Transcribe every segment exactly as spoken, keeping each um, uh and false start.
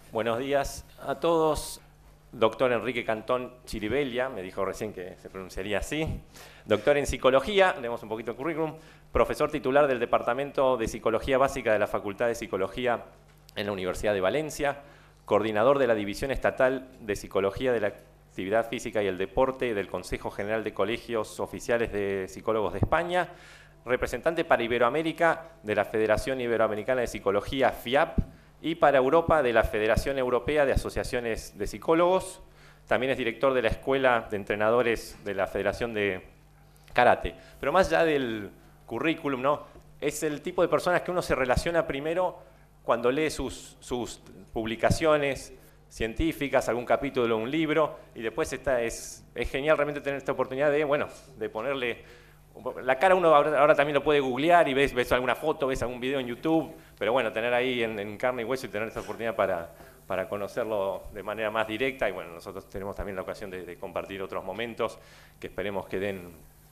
Buenos días a todos. Doctor Enrique Cantón Chiribella, me dijo recién que se pronunciaría así. Doctor en Psicología, leemos un poquito el currículum. Profesor titular del Departamento de Psicología Básica de la Facultad de Psicología en la Universidad de Valencia. Coordinador de la División Estatal de Psicología de la Actividad Física y el Deporte del Consejo General de Colegios Oficiales de Psicólogos de España. Representante para Iberoamérica de la Federación Iberoamericana de Psicología, F I A P, y para Europa de la Federación Europea de Asociaciones de Psicólogos. También es director de la Escuela de Entrenadores de la Federación de Karate. Pero más allá del currículum, ¿no? Es el tipo de personas que uno se relaciona primero cuando lee sus, sus publicaciones científicas, algún capítulo de un libro, y después está, es, es genial realmente tener esta oportunidad de, bueno, de ponerle... La cara uno ahora, ahora también lo puede googlear y ves, ves alguna foto, ves algún video en YouTube, pero bueno, tener ahí en, en carne y hueso y tener esta oportunidad para, para conocerlo de manera más directa. Y bueno, nosotros tenemos también la ocasión de, de compartir otros momentos que esperemos que den,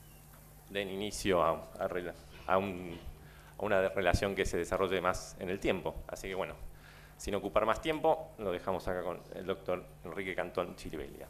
den inicio a, a, a, un, a una relación que se desarrolle más en el tiempo. Así que bueno, sin ocupar más tiempo, lo dejamos acá con el doctor Enrique Cantón Chiribella.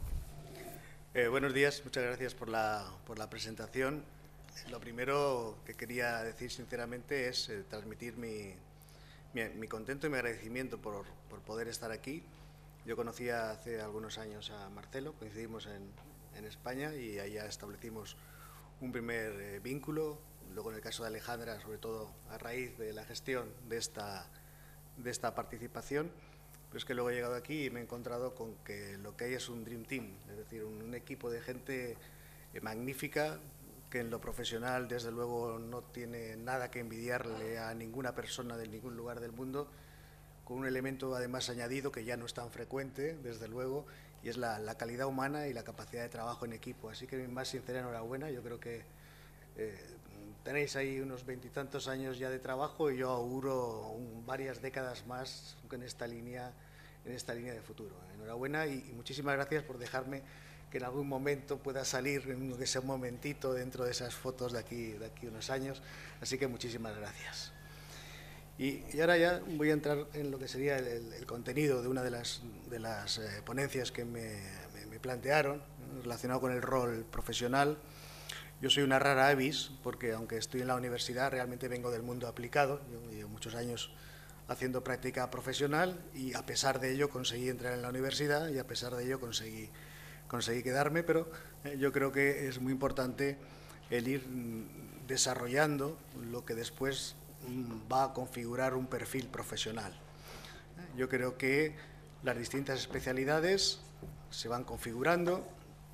Eh, buenos días, muchas gracias por la, por la presentación. Lo primero que quería decir sinceramente es eh, transmitir mi, mi, mi contento y mi agradecimiento por, por poder estar aquí. Yo conocía hace algunos años a Marcelo, coincidimos en, en España y allá establecimos un primer eh, vínculo. Luego en el caso de Alejandra, sobre todo a raíz de la gestión de esta, de esta participación. Pero es que luego he llegado aquí y me he encontrado con que lo que hay es un Dream Team, es decir, un, un equipo de gente eh, magnífica, que en lo profesional, desde luego, no tiene nada que envidiarle a ninguna persona de ningún lugar del mundo, con un elemento además añadido que ya no es tan frecuente, desde luego, y es la, la calidad humana y la capacidad de trabajo en equipo. Así que mi más sincera enhorabuena. Yo creo que eh, tenéis ahí unos veintitantos años ya de trabajo y yo auguro un, varias décadas más en esta línea, en esta línea de futuro. Enhorabuena y, y muchísimas gracias por dejarme que en algún momento pueda salir en ese momentito dentro de esas fotos de aquí, de aquí unos años. Así que muchísimas gracias. Y, y ahora ya voy a entrar en lo que sería el, el, el contenido de una de las, de las eh, ponencias que me, me, me plantearon, relacionado con el rol profesional. Yo soy una rara avis, porque aunque estoy en la universidad, realmente vengo del mundo aplicado. Yo llevo muchos años haciendo práctica profesional y a pesar de ello conseguí entrar en la universidad y a pesar de ello conseguí conseguí quedarme, pero eh, yo creo que es muy importante el ir mm, desarrollando lo que después mm, va a configurar un perfil profesional. Eh, yo creo que las distintas especialidades se van configurando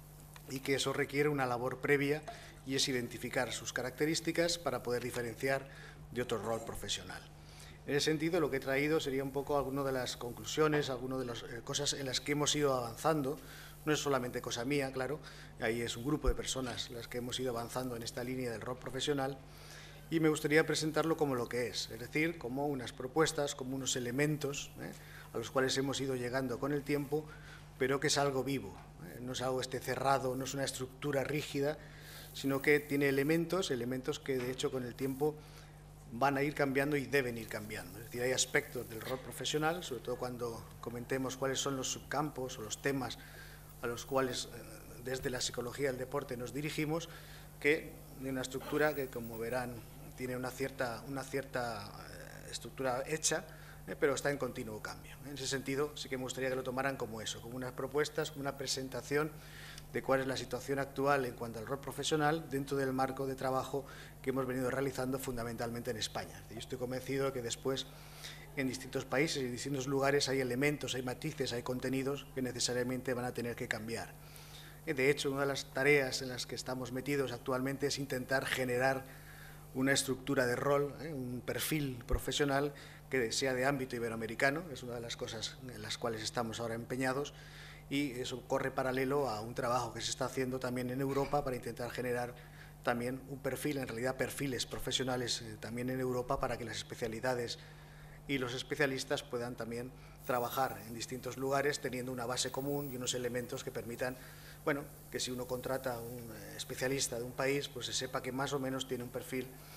y que eso requiere una labor previa y es identificar sus características para poder diferenciar de otro rol profesional. En ese sentido, lo que he traído sería un poco algunas de las conclusiones, algunas de las eh, cosas en las que hemos ido avanzando. No es solamente cosa mía, claro, ahí es un grupo de personas las que hemos ido avanzando en esta línea del rol profesional y me gustaría presentarlo como lo que es, es decir, como unas propuestas, como unos elementos ¿eh? a los cuales hemos ido llegando con el tiempo, pero que es algo vivo, ¿eh? no es algo este cerrado, no es una estructura rígida, sino que tiene elementos, elementos que de hecho con el tiempo van a ir cambiando y deben ir cambiando. Es decir, hay aspectos del rol profesional, sobre todo cuando comentemos cuáles son los subcampos o los temas a los cuales desde la psicología del deporte nos dirigimos, que de una estructura que, como verán, tiene una cierta, una cierta estructura hecha, eh, pero está en continuo cambio. En ese sentido, sí que me gustaría que lo tomaran como eso, como unas propuestas, como una presentación de cuál es la situación actual en cuanto al rol profesional dentro del marco de trabajo que hemos venido realizando fundamentalmente en España. Yo estoy convencido de que después en distintos países y en distintos lugares hay elementos, hay matices, hay contenidos que necesariamente van a tener que cambiar. De hecho, una de las tareas en las que estamos metidos actualmente es intentar generar una estructura de rol, ¿eh? un perfil profesional que sea de ámbito iberoamericano, es una de las cosas en las cuales estamos ahora empeñados, y eso corre paralelo a un trabajo que se está haciendo también en Europa para intentar generar también un perfil, en realidad perfiles profesionales eh, también en Europa para que las especialidades y los especialistas puedan también trabajar en distintos lugares teniendo una base común y unos elementos que permitan, bueno, que si uno contrata a un especialista de un país, pues se sepa que más o menos tiene un perfil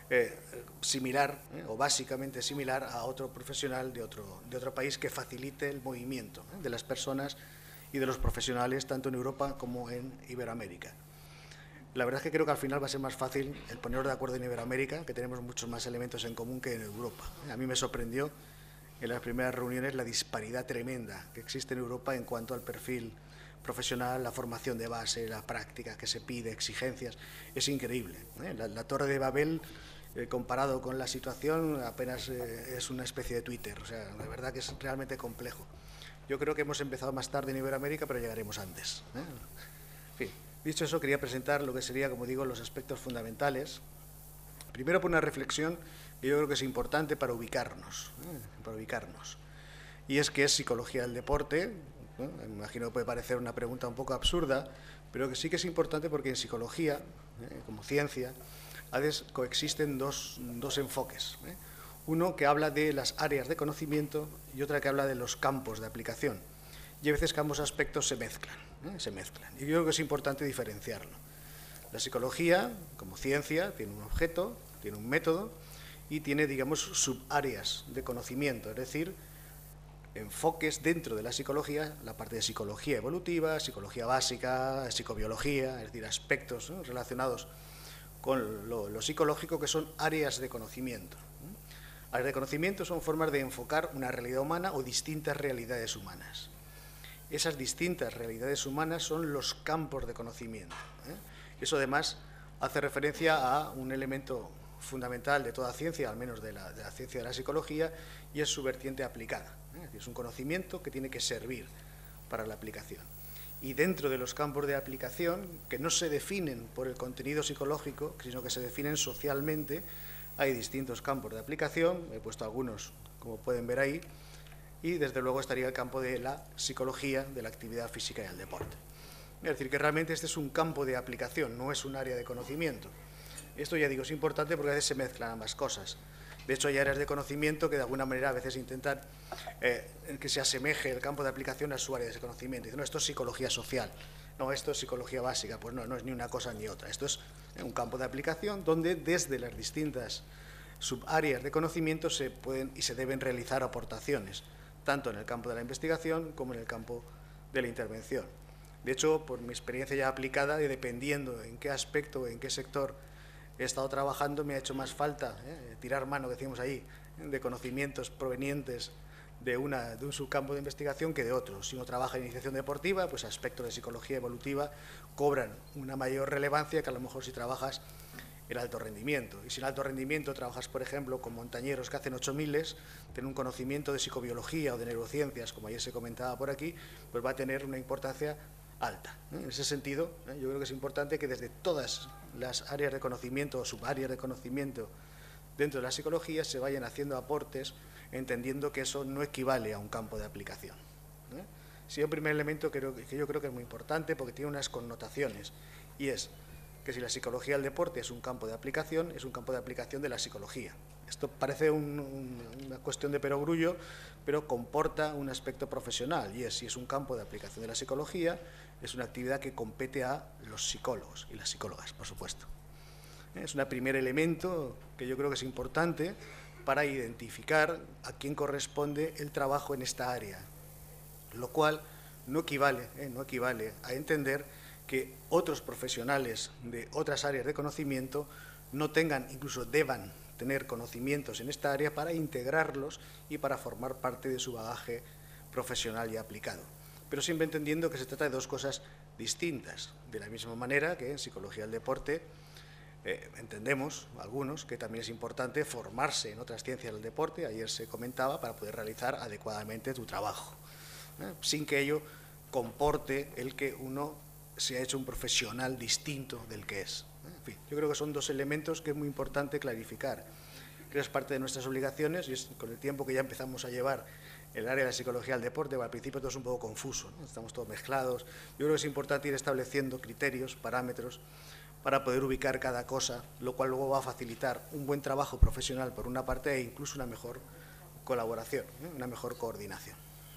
eh, similar eh, o básicamente similar a otro profesional de otro, de otro país que facilite el movimiento eh, de las personas y de los profesionales tanto en Europa como en Iberoamérica. La verdad es que creo que al final va a ser más fácil el ponernos de acuerdo en Iberoamérica, que tenemos muchos más elementos en común que en Europa. A mí me sorprendió en las primeras reuniones la disparidad tremenda que existe en Europa en cuanto al perfil profesional, la formación de base, la práctica que se pide, exigencias. Es increíble. ¿eh? La, la Torre de Babel, eh, comparado con la situación, apenas eh, es una especie de Twitter. O sea, la verdad que es realmente complejo. Yo creo que hemos empezado más tarde en Iberoamérica, pero llegaremos antes. ¿eh? En fin. Dicho eso, quería presentar lo que sería, como digo, los aspectos fundamentales. Primero, por una reflexión que yo creo que es importante para ubicarnos, ¿eh? para ubicarnos. Y es que es psicología del deporte. ¿eh? Me imagino que puede parecer una pregunta un poco absurda, pero que sí que es importante porque en psicología, ¿eh? como ciencia, a veces coexisten dos, dos enfoques. ¿eh? Uno que habla de las áreas de conocimiento y otra que habla de los campos de aplicación. Y a veces que ambos aspectos se mezclan, ¿eh? se mezclan. Y yo creo que es importante diferenciarlo. La psicología, como ciencia, tiene un objeto, tiene un método y tiene, digamos, subáreas de conocimiento, es decir, enfoques dentro de la psicología, la parte de psicología evolutiva, psicología básica, psicobiología, es decir, aspectos ¿no? relacionados con lo, lo psicológico que son áreas de conocimiento. ¿eh? Áreas de conocimiento son formas de enfocar una realidad humana o distintas realidades humanas. Esas distintas realidades humanas son los campos de conocimiento. ¿eh? Eso además hace referencia a un elemento fundamental de toda ciencia, al menos de la, de la ciencia de la psicología, y es su vertiente aplicada. ¿eh? Es un conocimiento que tiene que servir para la aplicación. Y dentro de los campos de aplicación, que no se definen por el contenido psicológico, sino que se definen socialmente, hay distintos campos de aplicación, he puesto algunos, como pueden ver ahí, y desde luego estaría el campo de la psicología de la actividad física y el deporte. Es decir, que realmente este es un campo de aplicación, no es un área de conocimiento. Esto ya digo, es importante porque a veces se mezclan ambas cosas. De hecho, hay áreas de conocimiento que de alguna manera a veces intentan eh, que se asemeje el campo de aplicación a su área de conocimiento. Dicen, no, esto es psicología social, no, esto es psicología básica. Pues no, no es ni una cosa ni otra. Esto es un campo de aplicación donde desde las distintas subáreas de conocimiento se pueden y se deben realizar aportaciones, tanto en el campo de la investigación como en el campo de la intervención. De hecho, por mi experiencia ya aplicada y dependiendo en qué aspecto, en qué sector he estado trabajando, me ha hecho más falta ¿eh? tirar mano, que decimos ahí, de conocimientos provenientes de, una, de un subcampo de investigación que de otros. Si uno trabaja en iniciación deportiva, pues aspectos de psicología evolutiva cobran una mayor relevancia que a lo mejor si trabajas el alto rendimiento. Y si en alto rendimiento trabajas, por ejemplo, con montañeros que hacen ocho miles, tener un conocimiento de psicobiología o de neurociencias, como ayer se comentaba por aquí, pues va a tener una importancia alta. En ese sentido, ¿eh? yo creo que es importante que desde todas las áreas de conocimiento o subáreas de conocimiento dentro de la psicología se vayan haciendo aportes, entendiendo que eso no equivale a un campo de aplicación. ¿eh? Sí, un primer elemento que, que yo creo que es muy importante porque tiene unas connotaciones, y es que si la psicología del deporte es un campo de aplicación, es un campo de aplicación de la psicología. Esto parece un, un, una cuestión de perogrullo, pero comporta un aspecto profesional, y es, si es un campo de aplicación de la psicología, es una actividad que compete a los psicólogos y las psicólogas, por supuesto. Es un primer elemento que yo creo que es importante para identificar a quién corresponde el trabajo en esta área, lo cual no equivale, eh, no equivale a entender que otros profesionales de otras áreas de conocimiento no tengan, incluso deban tener conocimientos en esta área para integrarlos y para formar parte de su bagaje profesional y aplicado. Pero siempre entendiendo que se trata de dos cosas distintas. De la misma manera que en psicología del deporte eh, entendemos, algunos, que también es importante formarse en otras ciencias del deporte, ayer se comentaba, para poder realizar adecuadamente tu trabajo, ¿eh? sin que ello comporte el que uno se ha hecho un profesional distinto del que es. En fin, yo creo que son dos elementos que es muy importante clarificar. Creo que es parte de nuestras obligaciones y es con el tiempo que ya empezamos a llevar el área de la psicología del deporte, bueno, al principio todo es un poco confuso, ¿no? Estamos todos mezclados. Yo creo que es importante ir estableciendo criterios, parámetros, para poder ubicar cada cosa, lo cual luego va a facilitar un buen trabajo profesional por una parte e incluso una mejor colaboración, ¿eh? una mejor coordinación.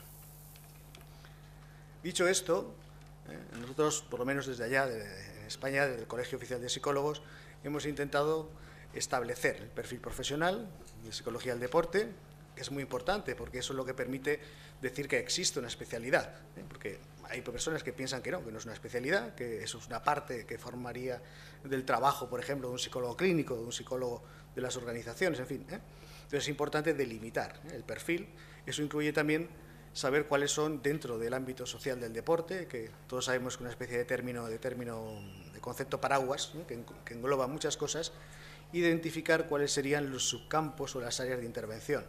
Dicho esto, ¿eh? nosotros, por lo menos desde allá, de, en España, desde el Colegio Oficial de Psicólogos, hemos intentado establecer el perfil profesional de psicología del deporte, que es muy importante porque eso es lo que permite decir que existe una especialidad, ¿eh? Porque hay personas que piensan que no, que no es una especialidad, que eso es una parte que formaría del trabajo, por ejemplo, de un psicólogo clínico, de un psicólogo de las organizaciones, en fin, ¿eh? Entonces es importante delimitar, ¿eh?, el perfil. Eso incluye también saber cuáles son dentro del ámbito social del deporte, que todos sabemos que una especie de término, de término, de concepto paraguas, ¿eh?, que, que engloba muchas cosas, identificar cuáles serían los subcampos o las áreas de intervención.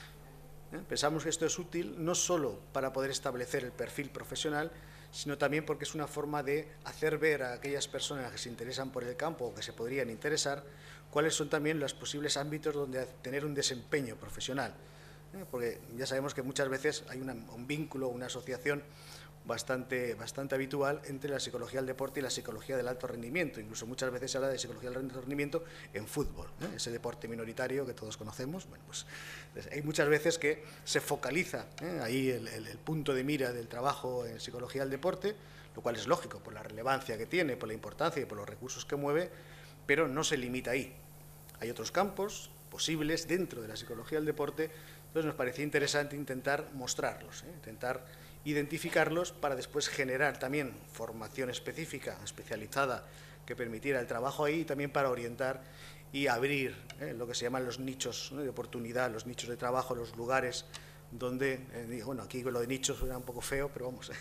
¿Eh? Pensamos que esto es útil no solo para poder establecer el perfil profesional, sino también porque es una forma de hacer ver a aquellas personas que se interesan por el campo o que se podrían interesar cuáles son también los posibles ámbitos donde tener un desempeño profesional. ¿Eh? Porque ya sabemos que muchas veces hay una, un vínculo, una asociación bastante, bastante habitual entre la psicología del deporte y la psicología del alto rendimiento. Incluso muchas veces se habla de psicología del alto rendimiento en fútbol, ¿eh?, ese deporte minoritario que todos conocemos. Bueno, pues hay muchas veces que se focaliza, ¿eh?, ahí el, el, el punto de mira del trabajo en psicología del deporte, lo cual es lógico por la relevancia que tiene, por la importancia y por los recursos que mueve, pero no se limita ahí. Hay otros campos posibles dentro de la psicología del deporte, entonces nos parecía interesante intentar mostrarlos, ¿eh?, intentar identificarlos para después generar también formación específica, especializada, que permitiera el trabajo ahí, y también para orientar y abrir eh, lo que se llaman los nichos, ¿no?, de oportunidad, los nichos de trabajo, los lugares donde, eh, bueno, aquí lo de nichos suena un poco feo, pero vamos,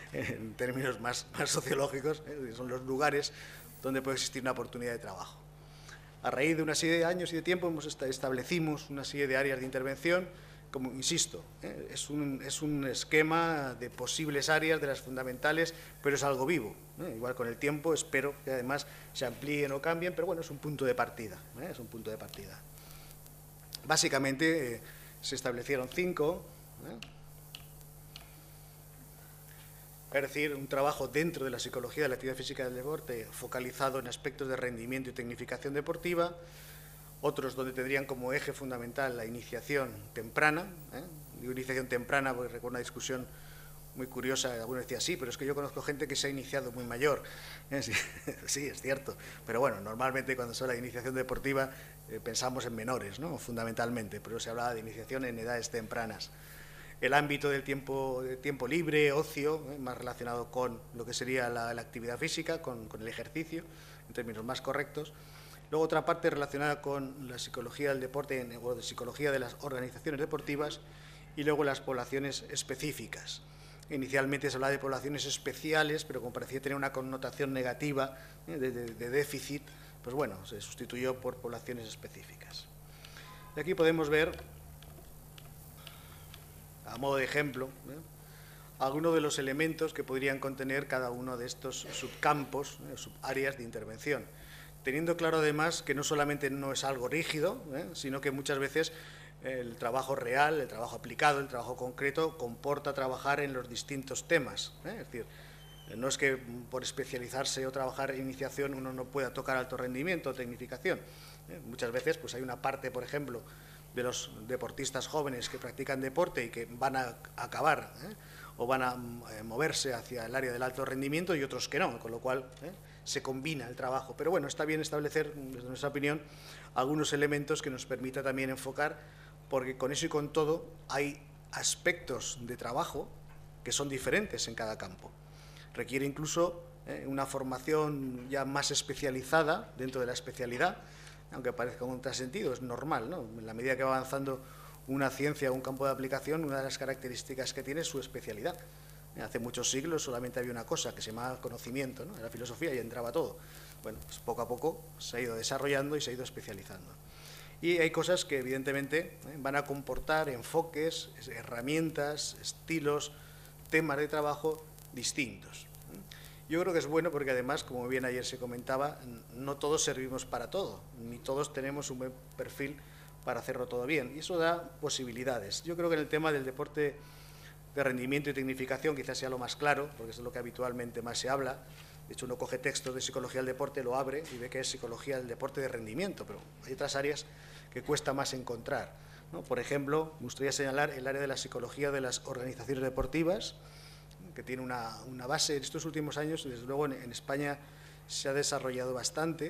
en términos más, más sociológicos, eh, son los lugares donde puede existir una oportunidad de trabajo. A raíz de una serie de años y de tiempo hemos establecimos una serie de áreas de intervención. Como insisto, ¿eh? es, un, es un esquema de posibles áreas, de las fundamentales, pero es algo vivo, ¿eh? Igual con el tiempo espero que además se amplíen o cambien, pero bueno, es un punto de partida, ¿eh? es un punto de partida. Básicamente eh, se establecieron cinco, ¿eh? es decir, un trabajo dentro de la psicología de la actividad física del deporte focalizado en aspectos de rendimiento y tecnificación deportiva. Otros donde tendrían como eje fundamental la iniciación temprana. ¿eh? Digo iniciación temprana porque recuerdo una discusión muy curiosa, algunos decían, sí, pero es que yo conozco gente que se ha iniciado muy mayor. ¿Eh? Sí, sí, es cierto, pero bueno, normalmente cuando se habla de iniciación deportiva eh, pensamos en menores, ¿no?, fundamentalmente, pero se hablaba de iniciación en edades tempranas. El ámbito del tiempo, de tiempo libre, ocio, ¿eh?, más relacionado con lo que sería la, la actividad física, con, con el ejercicio, en términos más correctos. Luego otra parte relacionada con la psicología del deporte o de psicología de las organizaciones deportivas, y luego las poblaciones específicas. Inicialmente se hablaba de poblaciones especiales, pero como parecía tener una connotación negativa, ¿eh?, de, de, de déficit, pues bueno, se sustituyó por poblaciones específicas. Y aquí podemos ver, a modo de ejemplo, ¿eh?, algunos de los elementos que podrían contener cada uno de estos subcampos, ¿eh?, subáreas de intervención. Teniendo claro además que no solamente no es algo rígido, ¿eh?, sino que muchas veces el trabajo real, el trabajo aplicado, el trabajo concreto comporta trabajar en los distintos temas, ¿eh? Es decir, no es que por especializarse o trabajar en iniciación uno no pueda tocar alto rendimiento o tecnificación. ¿eh? Muchas veces pues hay una parte, por ejemplo, de los deportistas jóvenes que practican deporte y que van a acabar ¿eh? o van a eh, moverse hacia el área del alto rendimiento, y otros que no, con lo cual ¿eh? se combina el trabajo. Pero bueno, está bien establecer, desde nuestra opinión, algunos elementos que nos permita también enfocar, porque con eso y con todo hay aspectos de trabajo que son diferentes en cada campo. Requiere incluso eh, una formación ya más especializada dentro de la especialidad, aunque parezca un contrasentido, es normal, ¿no? En la medida que va avanzando una ciencia o un campo de aplicación, una de las características que tiene es su especialidad. Hace muchos siglos solamente había una cosa que se llamaba conocimiento, ¿no? Era filosofía y entraba todo. Bueno, pues poco a poco se ha ido desarrollando y se ha ido especializando. Y hay cosas que evidentemente ¿eh? van a comportar enfoques, herramientas, estilos, temas de trabajo distintos. Yo creo que es bueno porque además, como bien ayer se comentaba, no todos servimos para todo, ni todos tenemos un buen perfil para hacerlo todo bien, y eso da posibilidades. Yo creo que en el tema del deporte de rendimiento y tecnificación quizás sea lo más claro, porque eso es lo que habitualmente más se habla. De hecho, uno coge textos de psicología del deporte, lo abre y ve que es psicología del deporte de rendimiento, pero hay otras áreas que cuesta más encontrar, ¿no? Por ejemplo, me gustaría señalar el área de la psicología de las organizaciones deportivas, que tiene una, una base en estos últimos años, desde luego en, en España se ha desarrollado bastante,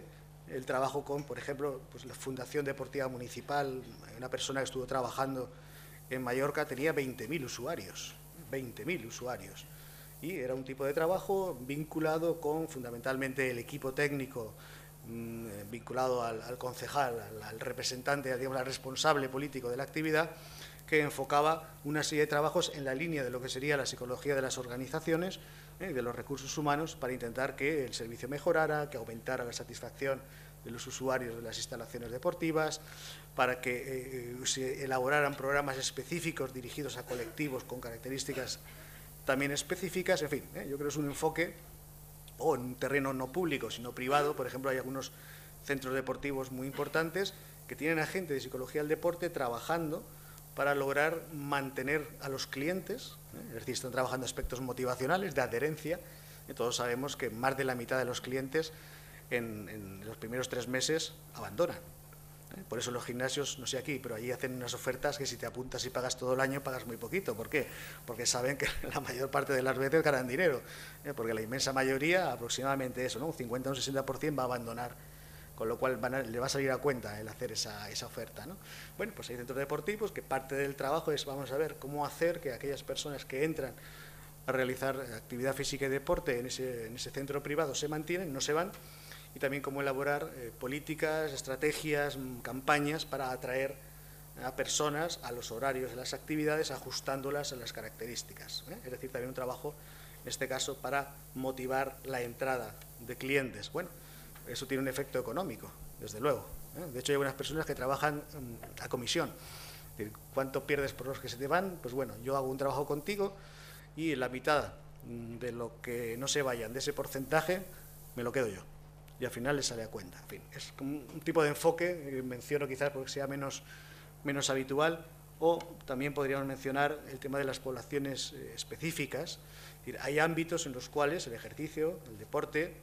el trabajo con, por ejemplo, pues la Fundación Deportiva Municipal. Una persona que estuvo trabajando en Mallorca tenía veinte mil usuarios, veinte mil usuarios. Y era un tipo de trabajo vinculado con fundamentalmente el equipo técnico, mmm, vinculado al, al concejal, al, al representante, digamos, al responsable político de la actividad, que enfocaba una serie de trabajos en la línea de lo que sería la psicología de las organizaciones, eh, de los recursos humanos, para intentar que el servicio mejorara, que aumentara la satisfacción de los usuarios de las instalaciones deportivas, para que eh, se elaboraran programas específicos dirigidos a colectivos con características también específicas. En fin, eh, yo creo que es un enfoque, o en un terreno no público, sino privado. Por ejemplo, hay algunos centros deportivos muy importantes que tienen a gente de psicología del deporte trabajando para lograr mantener a los clientes, ¿eh? Es decir, están trabajando aspectos motivacionales, de adherencia. Y todos sabemos que más de la mitad de los clientes en, en los primeros tres meses abandonan. ¿eh? Por eso los gimnasios, no sé aquí, pero allí hacen unas ofertas que si te apuntas y pagas todo el año, pagas muy poquito. ¿Por qué? Porque saben que la mayor parte de las veces ganan dinero, ¿eh? Porque la inmensa mayoría, aproximadamente eso, ¿no? Un cincuenta o un sesenta por ciento va a abandonar, con lo cual van a, le va a salir a cuenta el hacer esa, esa oferta, ¿no? Bueno, pues hay centros deportivos que parte del trabajo es, vamos a ver, cómo hacer que aquellas personas que entran a realizar actividad física y deporte en ese, en ese centro privado se mantienen, no se van, y también cómo elaborar eh, políticas, estrategias, campañas para atraer a personas a los horarios de las actividades, ajustándolas a las características, ¿eh? Es decir, también un trabajo, en este caso, para motivar la entrada de clientes. Bueno, eso tiene un efecto económico, desde luego, ¿eh? De hecho, hay unas personas que trabajan a comisión. Es decir, ¿cuánto pierdes por los que se te van? Pues bueno, yo hago un trabajo contigo y la mitad de lo que no se vayan, de ese porcentaje, me lo quedo yo. Y al final les sale a cuenta. En fin, es como un tipo de enfoque que menciono quizás porque sea menos, menos habitual. O también podríamos mencionar el tema de las poblaciones eh, específicas. Es decir, hay ámbitos en los cuales el ejercicio, el deporte,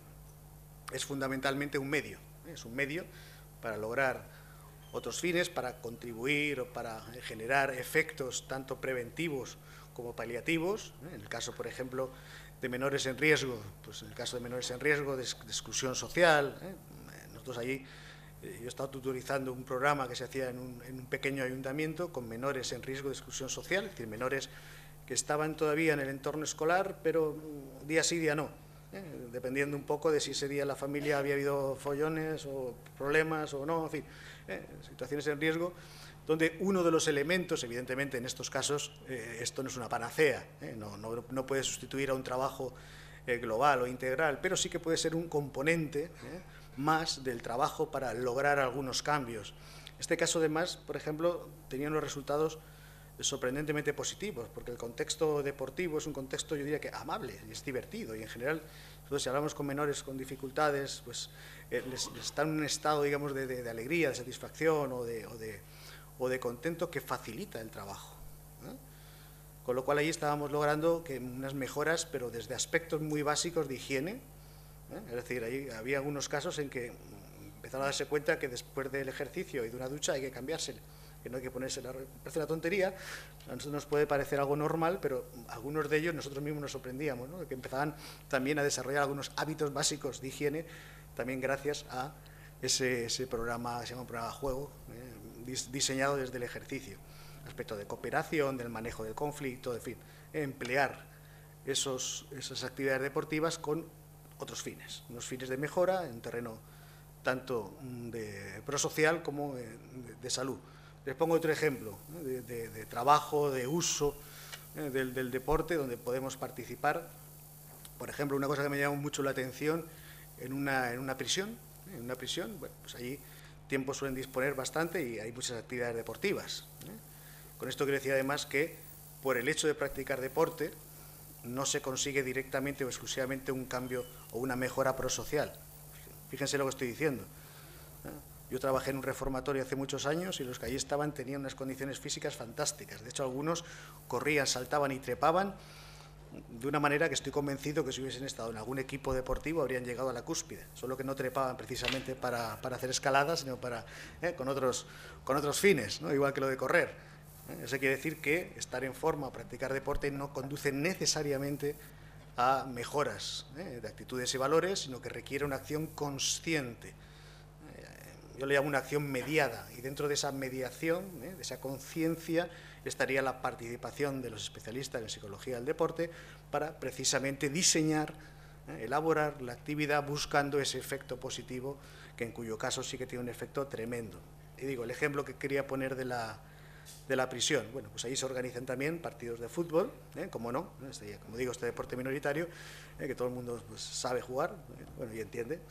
es fundamentalmente un medio, ¿eh? Es un medio para lograr otros fines, para contribuir o para generar efectos tanto preventivos como paliativos, ¿eh? En el caso, por ejemplo, de menores en riesgo, pues en el caso de menores en riesgo de, de exclusión social, ¿eh? Nosotros allí, eh, yo he estado tutorizando un programa que se hacía en un, en un pequeño ayuntamiento con menores en riesgo de exclusión social, es decir, menores que estaban todavía en el entorno escolar, pero día sí, día no. ¿Eh? Dependiendo un poco de si ese día en la familia había habido follones o problemas o no, en fin, ¿eh? Situaciones en riesgo, donde uno de los elementos, evidentemente en estos casos, eh, esto no es una panacea, ¿eh? no, no, no puede sustituir a un trabajo eh, global o integral, pero sí que puede ser un componente ¿eh? más del trabajo para lograr algunos cambios. Este caso, además, por ejemplo, tenía unos resultados sorprendentemente positivos, porque el contexto deportivo es un contexto, yo diría que amable, y es divertido, y en general, entonces, si hablamos con menores con dificultades, pues eh, les, les está en un estado, digamos, de, de, de alegría, de satisfacción o de, o, de, o de contento que facilita el trabajo, ¿eh? Con lo cual ahí estábamos logrando que unas mejoras, pero desde aspectos muy básicos de higiene, ¿eh? Es decir, ahí había algunos casos en que empezaron a darse cuenta que después del ejercicio y de una ducha hay que cambiársela, que no hay que ponerse, la, parece una tontería, a nosotros nos puede parecer algo normal, pero algunos de ellos nosotros mismos nos sorprendíamos, ¿no? Que empezaban también a desarrollar algunos hábitos básicos de higiene, también gracias a ese, ese programa, se llama un programa juego, eh, diseñado desde el ejercicio, aspecto de cooperación, del manejo del conflicto, en fin, emplear esos, esas actividades deportivas con otros fines, unos fines de mejora en terreno tanto de prosocial como de, de salud. Les pongo otro ejemplo, ¿no? de, de, de trabajo, de uso ¿eh? del, del deporte, donde podemos participar. Por ejemplo, una cosa que me llamó mucho la atención, en una, en una prisión, ¿eh? en una prisión, bueno, pues allí tiempo suelen disponer bastante y hay muchas actividades deportivas, ¿eh? Con esto quiero decir además que por el hecho de practicar deporte no se consigue directamente o exclusivamente un cambio o una mejora prosocial. Fíjense lo que estoy diciendo. Yo trabajé en un reformatorio hace muchos años y los que allí estaban tenían unas condiciones físicas fantásticas. De hecho, algunos corrían, saltaban y trepaban de una manera que estoy convencido que si hubiesen estado en algún equipo deportivo habrían llegado a la cúspide. Solo que no trepaban precisamente para, para hacer escaladas, sino para, eh, con, otros, con otros fines, ¿no? Igual que lo de correr. ¿eh? Eso quiere decir que estar en forma o practicar deporte no conduce necesariamente a mejoras ¿eh? de actitudes y valores, sino que requiere una acción consciente yo le llamo una acción mediada, y dentro de esa mediación, ¿eh? de esa conciencia, estaría la participación de los especialistas en psicología del deporte para precisamente diseñar, ¿eh? elaborar la actividad buscando ese efecto positivo, que en cuyo caso sí que tiene un efecto tremendo. Y digo, el ejemplo que quería poner de la, de la prisión, bueno, pues ahí se organizan también partidos de fútbol, ¿eh? como no, este, como digo, este deporte minoritario, ¿eh? que todo el mundo pues, sabe jugar, ¿eh? bueno, y entiende,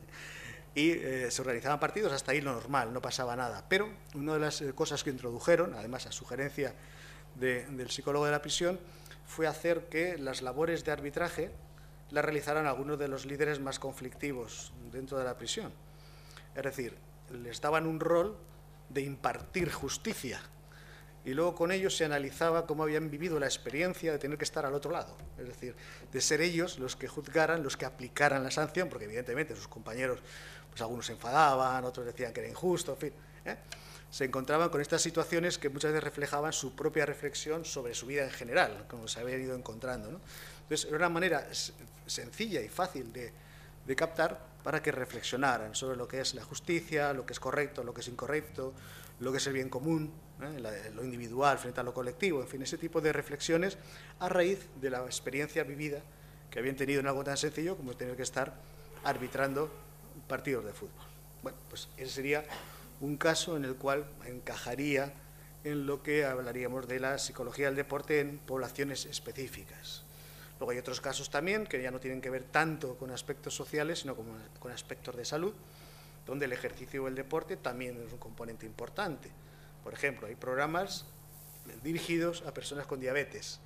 y eh, se organizaban partidos, hasta ahí lo normal, no pasaba nada. Pero una de las cosas que introdujeron, además a sugerencia de, del psicólogo de la prisión, fue hacer que las labores de arbitraje las realizaran algunos de los líderes más conflictivos dentro de la prisión. Es decir, les daban un rol de impartir justicia, y luego con ellos se analizaba cómo habían vivido la experiencia de tener que estar al otro lado, es decir, de ser ellos los que juzgaran, los que aplicaran la sanción, porque evidentemente sus compañeros, pues algunos se enfadaban, otros decían que era injusto, en fin, ¿eh? se encontraban con estas situaciones que muchas veces reflejaban su propia reflexión sobre su vida en general, como se habían ido encontrando, ¿no? Entonces, era una manera sencilla y fácil de, de captar para que reflexionaran sobre lo que es la justicia, lo que es correcto, lo que es incorrecto, lo que es el bien común, ¿eh? la, lo individual frente a lo colectivo, en fin, ese tipo de reflexiones a raíz de la experiencia vivida que habían tenido en algo tan sencillo como tener que estar arbitrando partidos de fútbol. Bueno, pues ese sería un caso en el cual encajaría en lo que hablaríamos de la psicología del deporte en poblaciones específicas. Luego hay otros casos también que ya no tienen que ver tanto con aspectos sociales, sino con, con aspectos de salud, donde el ejercicio o el deporte también es un componente importante. Por ejemplo, hay programas dirigidos a personas con diabetes.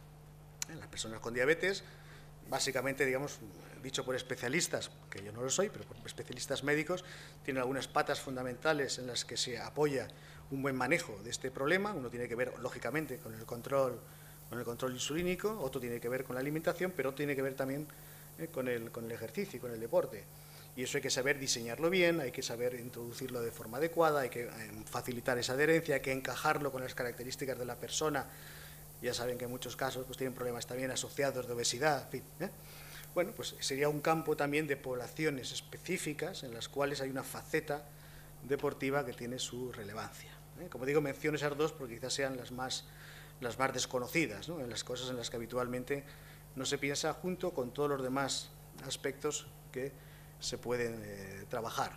Las personas con diabetes, básicamente, digamos, dicho por especialistas, que yo no lo soy, pero por especialistas médicos, tienen algunas patas fundamentales en las que se apoya un buen manejo de este problema. Uno tiene que ver, lógicamente, con el control, con el control insulínico, otro tiene que ver con la alimentación, pero otro tiene que ver también eh, con, el, con el ejercicio y con el deporte. Y eso hay que saber diseñarlo bien, hay que saber introducirlo de forma adecuada, hay que facilitar esa adherencia, hay que encajarlo con las características de la persona. Ya saben que en muchos casos pues, tienen problemas también asociados de obesidad, en fin, ¿eh? Bueno, pues sería un campo también de poblaciones específicas en las cuales hay una faceta deportiva que tiene su relevancia, ¿eh? Como digo, menciono esas dos porque quizás sean las más, las más desconocidas, ¿no? En las cosas en las que habitualmente no se piensa junto con todos los demás aspectos que se pueden eh, trabajar.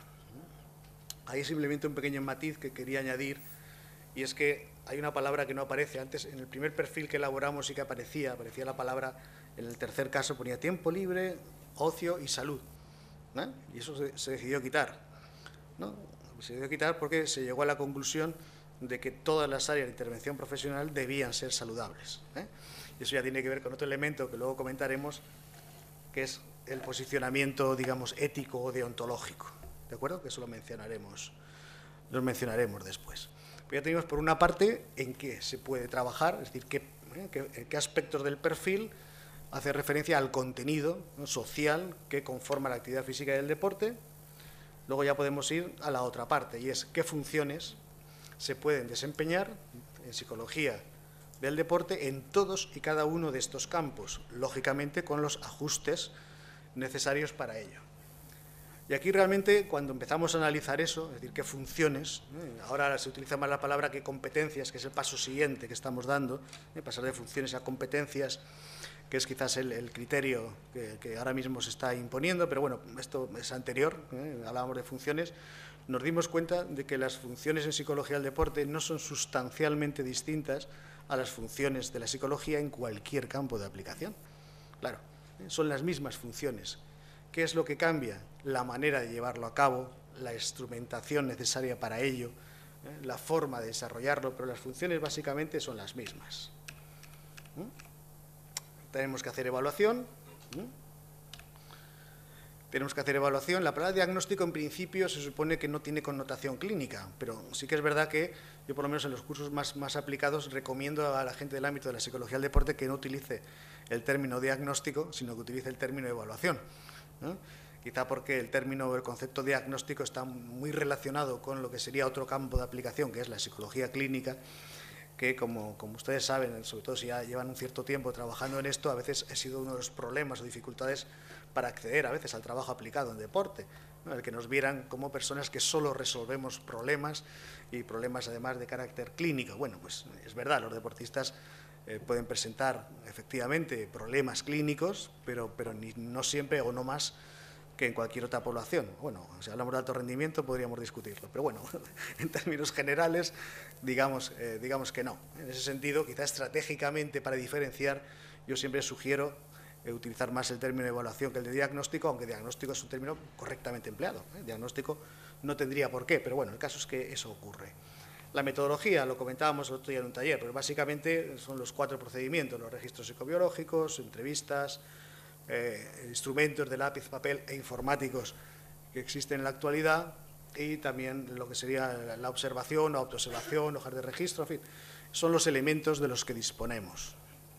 Hay simplemente un pequeño matiz que quería añadir, y es que hay una palabra que no aparece. Antes, en el primer perfil que elaboramos sí que aparecía, aparecía la palabra, en el tercer caso ponía tiempo libre, ocio y salud, ¿no? Y eso se, se decidió quitar, ¿no? Se decidió quitar porque se llegó a la conclusión de que todas las áreas de intervención profesional debían ser saludables, ¿eh? Y eso ya tiene que ver con otro elemento que luego comentaremos, que es el posicionamiento, digamos, ético o deontológico, ¿de acuerdo? Que eso lo mencionaremos, lo mencionaremos después. Pero ya tenemos por una parte en qué se puede trabajar, es decir, qué, eh, qué, qué aspectos del perfil hace referencia al contenido, ¿no?, social que conforma la actividad física y el deporte. Luego ya podemos ir a la otra parte, y es qué funciones se pueden desempeñar en psicología del deporte en todos y cada uno de estos campos, lógicamente con los ajustes necesarios para ello. Y aquí realmente cuando empezamos a analizar eso, es decir, qué funciones, ¿eh? Ahora se utiliza más la palabra que competencias, que es el paso siguiente que estamos dando, ¿eh? Pasar de funciones a competencias, que es quizás el, el criterio que, que ahora mismo se está imponiendo, pero bueno, esto es anterior, ¿eh? Hablábamos de funciones. Nos dimos cuenta de que las funciones en psicología del deporte no son sustancialmente distintas a las funciones de la psicología en cualquier campo de aplicación. Claro, ¿eh? Son las mismas funciones. ¿Qué es lo que cambia? La manera de llevarlo a cabo, la instrumentación necesaria para ello, ¿eh? La forma de desarrollarlo, pero las funciones básicamente son las mismas. ¿Mm? Tenemos que hacer evaluación. ¿Mm? Tenemos que hacer evaluación. La palabra diagnóstico en principio se supone que no tiene connotación clínica, pero sí que es verdad que yo por lo menos en los cursos más, más aplicados recomiendo a la gente del ámbito de la psicología del deporte que no utilice el término diagnóstico, sino que utilice el término evaluación, ¿no? Quizá porque el término o el concepto diagnóstico está muy relacionado con lo que sería otro campo de aplicación, que es la psicología clínica, que como, como ustedes saben, sobre todo si ya llevan un cierto tiempo trabajando en esto, a veces ha sido uno de los problemas o dificultades para acceder a veces al trabajo aplicado en deporte, ¿no? El que nos vieran como personas que solo resolvemos problemas y problemas además de carácter clínico. Bueno, pues es verdad, los deportistas eh, pueden presentar efectivamente problemas clínicos, pero, pero ni, no siempre o no más que en cualquier otra población. Bueno, si hablamos de alto rendimiento podríamos discutirlo, pero bueno, en términos generales, digamos, eh, digamos que no. En ese sentido, quizás estratégicamente para diferenciar, yo siempre sugiero eh, utilizar más el término de evaluación que el de diagnóstico, aunque diagnóstico es un término correctamente empleado. ¿eh? Diagnóstico no tendría por qué, pero bueno, el caso es que eso ocurre. La metodología, lo comentábamos el otro día en un taller, pero básicamente son los cuatro procedimientos, los registros psicobiológicos, entrevistas, Eh, instrumentos de lápiz, papel e informáticos que existen en la actualidad y también lo que sería la observación, la autoobservación, hojas de registro, en fin, son los elementos de los que disponemos.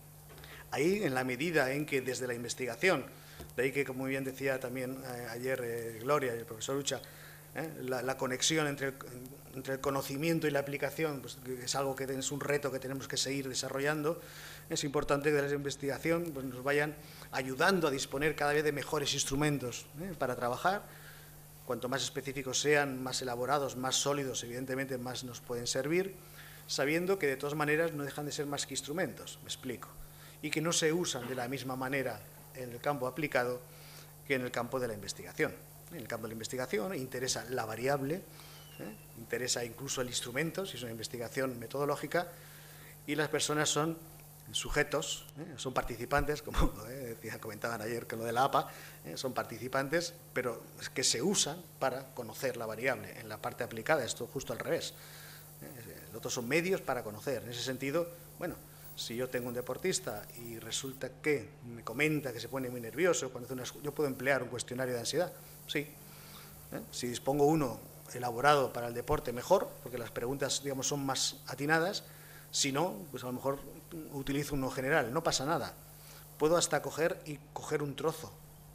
Ahí, en la medida en que desde la investigación, de ahí que, como bien decía también eh, ayer eh, Gloria y el profesor Ucha, eh, la, la conexión entre el, entre el conocimiento y la aplicación pues, es algo que es un reto que tenemos que seguir desarrollando. Es importante que la investigación pues, nos vayan ayudando a disponer cada vez de mejores instrumentos ¿eh? para trabajar. Cuanto más específicos sean, más elaborados, más sólidos, evidentemente más nos pueden servir, sabiendo que de todas maneras no dejan de ser más que instrumentos, me explico, y que no se usan de la misma manera en el campo aplicado que en el campo de la investigación. En el campo de la investigación interesa la variable, ¿eh? interesa incluso el instrumento, si es una investigación metodológica, y las personas son sujetos, ¿eh? son participantes, como eh, decía, comentaban ayer con lo de la A P A, ¿eh? son participantes, pero que se usan para conocer la variable. En la parte aplicada, esto justo al revés. ¿eh? Los otros son medios para conocer. En ese sentido, bueno, si yo tengo un deportista y resulta que me comenta que se pone muy nervioso, cuando hace una, yo puedo emplear un cuestionario de ansiedad, sí. ¿eh? Si dispongo uno elaborado para el deporte, mejor, porque las preguntas, digamos, son más atinadas. Si no, pues a lo mejor utilizo uno general, no pasa nada. Puedo hasta coger y coger un trozo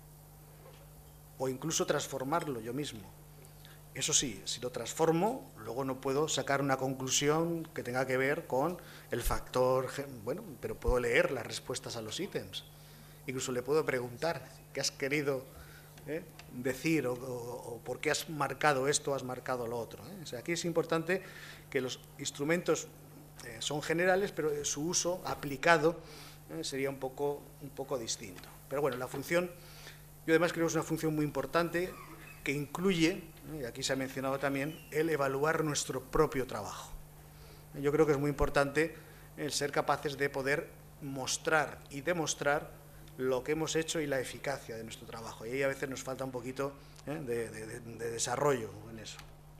o incluso transformarlo yo mismo. Eso sí, si lo transformo, luego no puedo sacar una conclusión que tenga que ver con el factor, bueno, pero puedo leer las respuestas a los ítems. Incluso le puedo preguntar qué has querido ¿eh? decir o, o, o por qué has marcado esto o has marcado lo otro. ¿eh? O sea, aquí es importante que los instrumentos Eh, son generales, pero su uso aplicado eh, sería un poco, un poco distinto. Pero bueno, la función, yo además creo que es una función muy importante que incluye, eh, y aquí se ha mencionado también, el evaluar nuestro propio trabajo. Eh, yo creo que es muy importante el ser capaces de poder mostrar y demostrar lo que hemos hecho y la eficacia de nuestro trabajo. Y ahí a veces nos falta un poquito eh, de, de, de desarrollo en eso.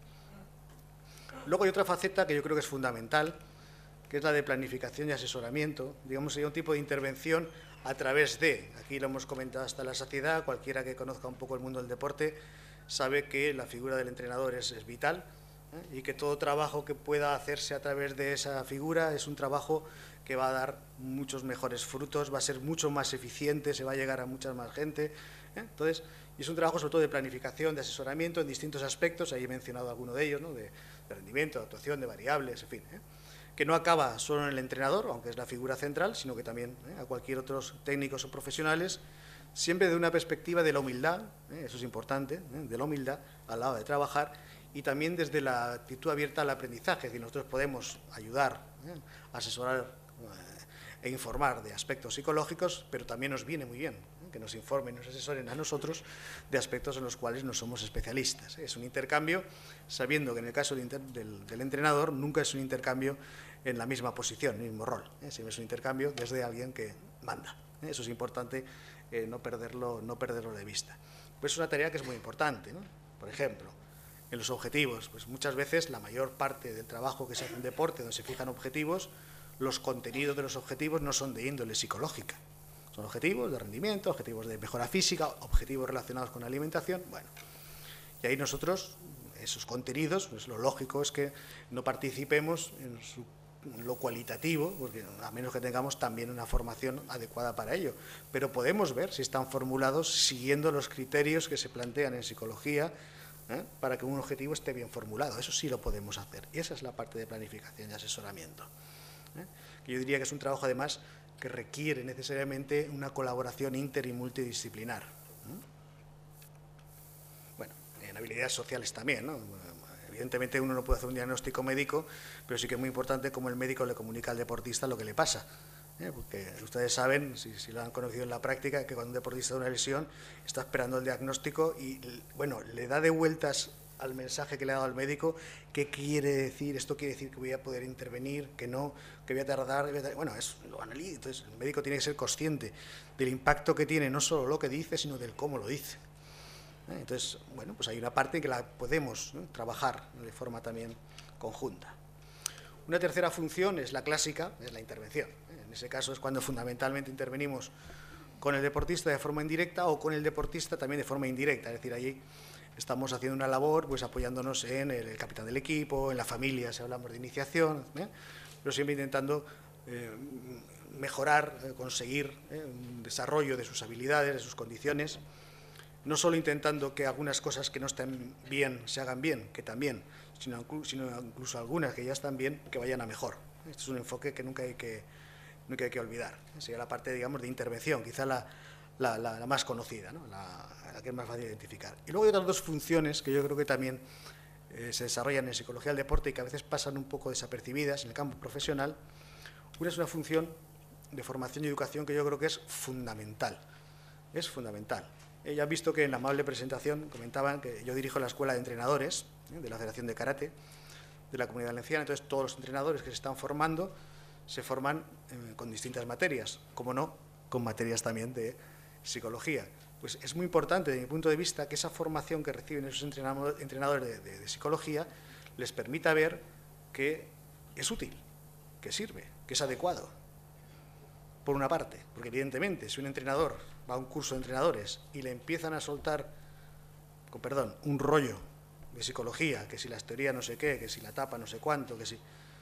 Luego hay otra faceta que yo creo que es fundamental, que es la de planificación y asesoramiento. Digamos, sería un tipo de intervención a través de, aquí lo hemos comentado hasta la saciedad, cualquiera que conozca un poco el mundo del deporte sabe que la figura del entrenador es, es vital ¿eh? y que todo trabajo que pueda hacerse a través de esa figura es un trabajo que va a dar muchos mejores frutos, va a ser mucho más eficiente, se va a llegar a mucha más gente. ¿eh? Entonces, y es un trabajo sobre todo de planificación, de asesoramiento en distintos aspectos, ahí he mencionado alguno de ellos, ¿no? de, de rendimiento, de actuación, de variables, en fin, ¿eh? que no acaba solo en el entrenador, aunque es la figura central, sino que también ¿eh? a cualquier otros técnicos o profesionales, siempre de una perspectiva de la humildad, ¿eh? eso es importante, ¿eh? de la humildad al lado de trabajar, y también desde la actitud abierta al aprendizaje, es decir, nosotros podemos ayudar, ¿eh? asesorar eh, e informar de aspectos psicológicos, pero también nos viene muy bien ¿eh? que nos informen, nos asesoren a nosotros de aspectos en los cuales no somos especialistas. ¿eh? Es un intercambio, sabiendo que en el caso del, del, del entrenador nunca es un intercambio en la misma posición, en el mismo rol. ¿eh? Siempre es un intercambio desde alguien que manda. ¿eh? Eso es importante eh, no, perderlo, no perderlo de vista. Pues es una tarea que es muy importante, ¿no? Por ejemplo, en los objetivos, pues muchas veces la mayor parte del trabajo que se hace en deporte, donde se fijan objetivos, los contenidos de los objetivos no son de índole psicológica. Son objetivos de rendimiento, objetivos de mejora física, objetivos relacionados con la alimentación, bueno. Y ahí nosotros, esos contenidos, pues lo lógico es que no participemos en su lo cualitativo, porque a menos que tengamos también una formación adecuada para ello. Pero podemos ver si están formulados siguiendo los criterios que se plantean en psicología ¿eh? para que un objetivo esté bien formulado. Eso sí lo podemos hacer. Y esa es la parte de planificación y asesoramiento. ¿eh? Que yo diría que es un trabajo, además, que requiere necesariamente una colaboración inter y multidisciplinar. ¿eh? Bueno, en habilidades sociales también, ¿no? Evidentemente uno no puede hacer un diagnóstico médico, pero sí que es muy importante cómo el médico le comunica al deportista lo que le pasa. ¿eh? Porque ustedes saben, si, si lo han conocido en la práctica, que cuando un deportista da una lesión está esperando el diagnóstico y, bueno, le da de vueltas al mensaje que le ha dado al médico, qué quiere decir, esto quiere decir que voy a poder intervenir, que no, que voy a tardar, voy a tardar. Bueno, es, lo analiza, entonces el médico tiene que ser consciente del impacto que tiene, no solo lo que dice, sino del cómo lo dice. ¿eh? Entonces, bueno, pues hay una parte en que la podemos, ¿no?, trabajar de forma también conjunta. Una tercera función es la clásica, es la intervención. ¿eh? En ese caso es cuando fundamentalmente intervenimos con el deportista de forma indirecta o con el deportista también de forma indirecta, es decir, allí estamos haciendo una labor pues apoyándonos en el, el capitán del equipo, en la familia, si hablamos de iniciación, ¿eh? pero siempre intentando eh, mejorar, eh, conseguir eh, un desarrollo de sus habilidades, de sus condiciones, no solo intentando que algunas cosas que no estén bien se hagan bien, que también, sino, sino incluso algunas que ya están bien, que vayan a mejor. Este es un enfoque que nunca hay que, nunca hay que olvidar. Sería la parte, digamos, de intervención, quizá la, la, la, la más conocida, ¿no? la, la que es más fácil de identificar. Y luego hay otras dos funciones que yo creo que también eh, se desarrollan en psicología del deporte y que a veces pasan un poco desapercibidas en el campo profesional. Una es una función de formación y educación que yo creo que es fundamental. Es fundamental. Eh, ya han visto que en la amable presentación comentaban que yo dirijo la escuela de entrenadores ¿eh? de la Federación de Karate de la Comunidad Valenciana. Entonces, todos los entrenadores que se están formando se forman eh, con distintas materias, como no, con materias también de psicología. Pues es muy importante, desde mi punto de vista, que esa formación que reciben esos entrenadores de, de, de psicología les permita ver que es útil, que sirve, que es adecuado. Por una parte, porque evidentemente si un entrenador va a un curso de entrenadores y le empiezan a soltar, con perdón, un rollo de psicología, que si la teoría no sé qué, que si la tapa no sé cuánto, que si...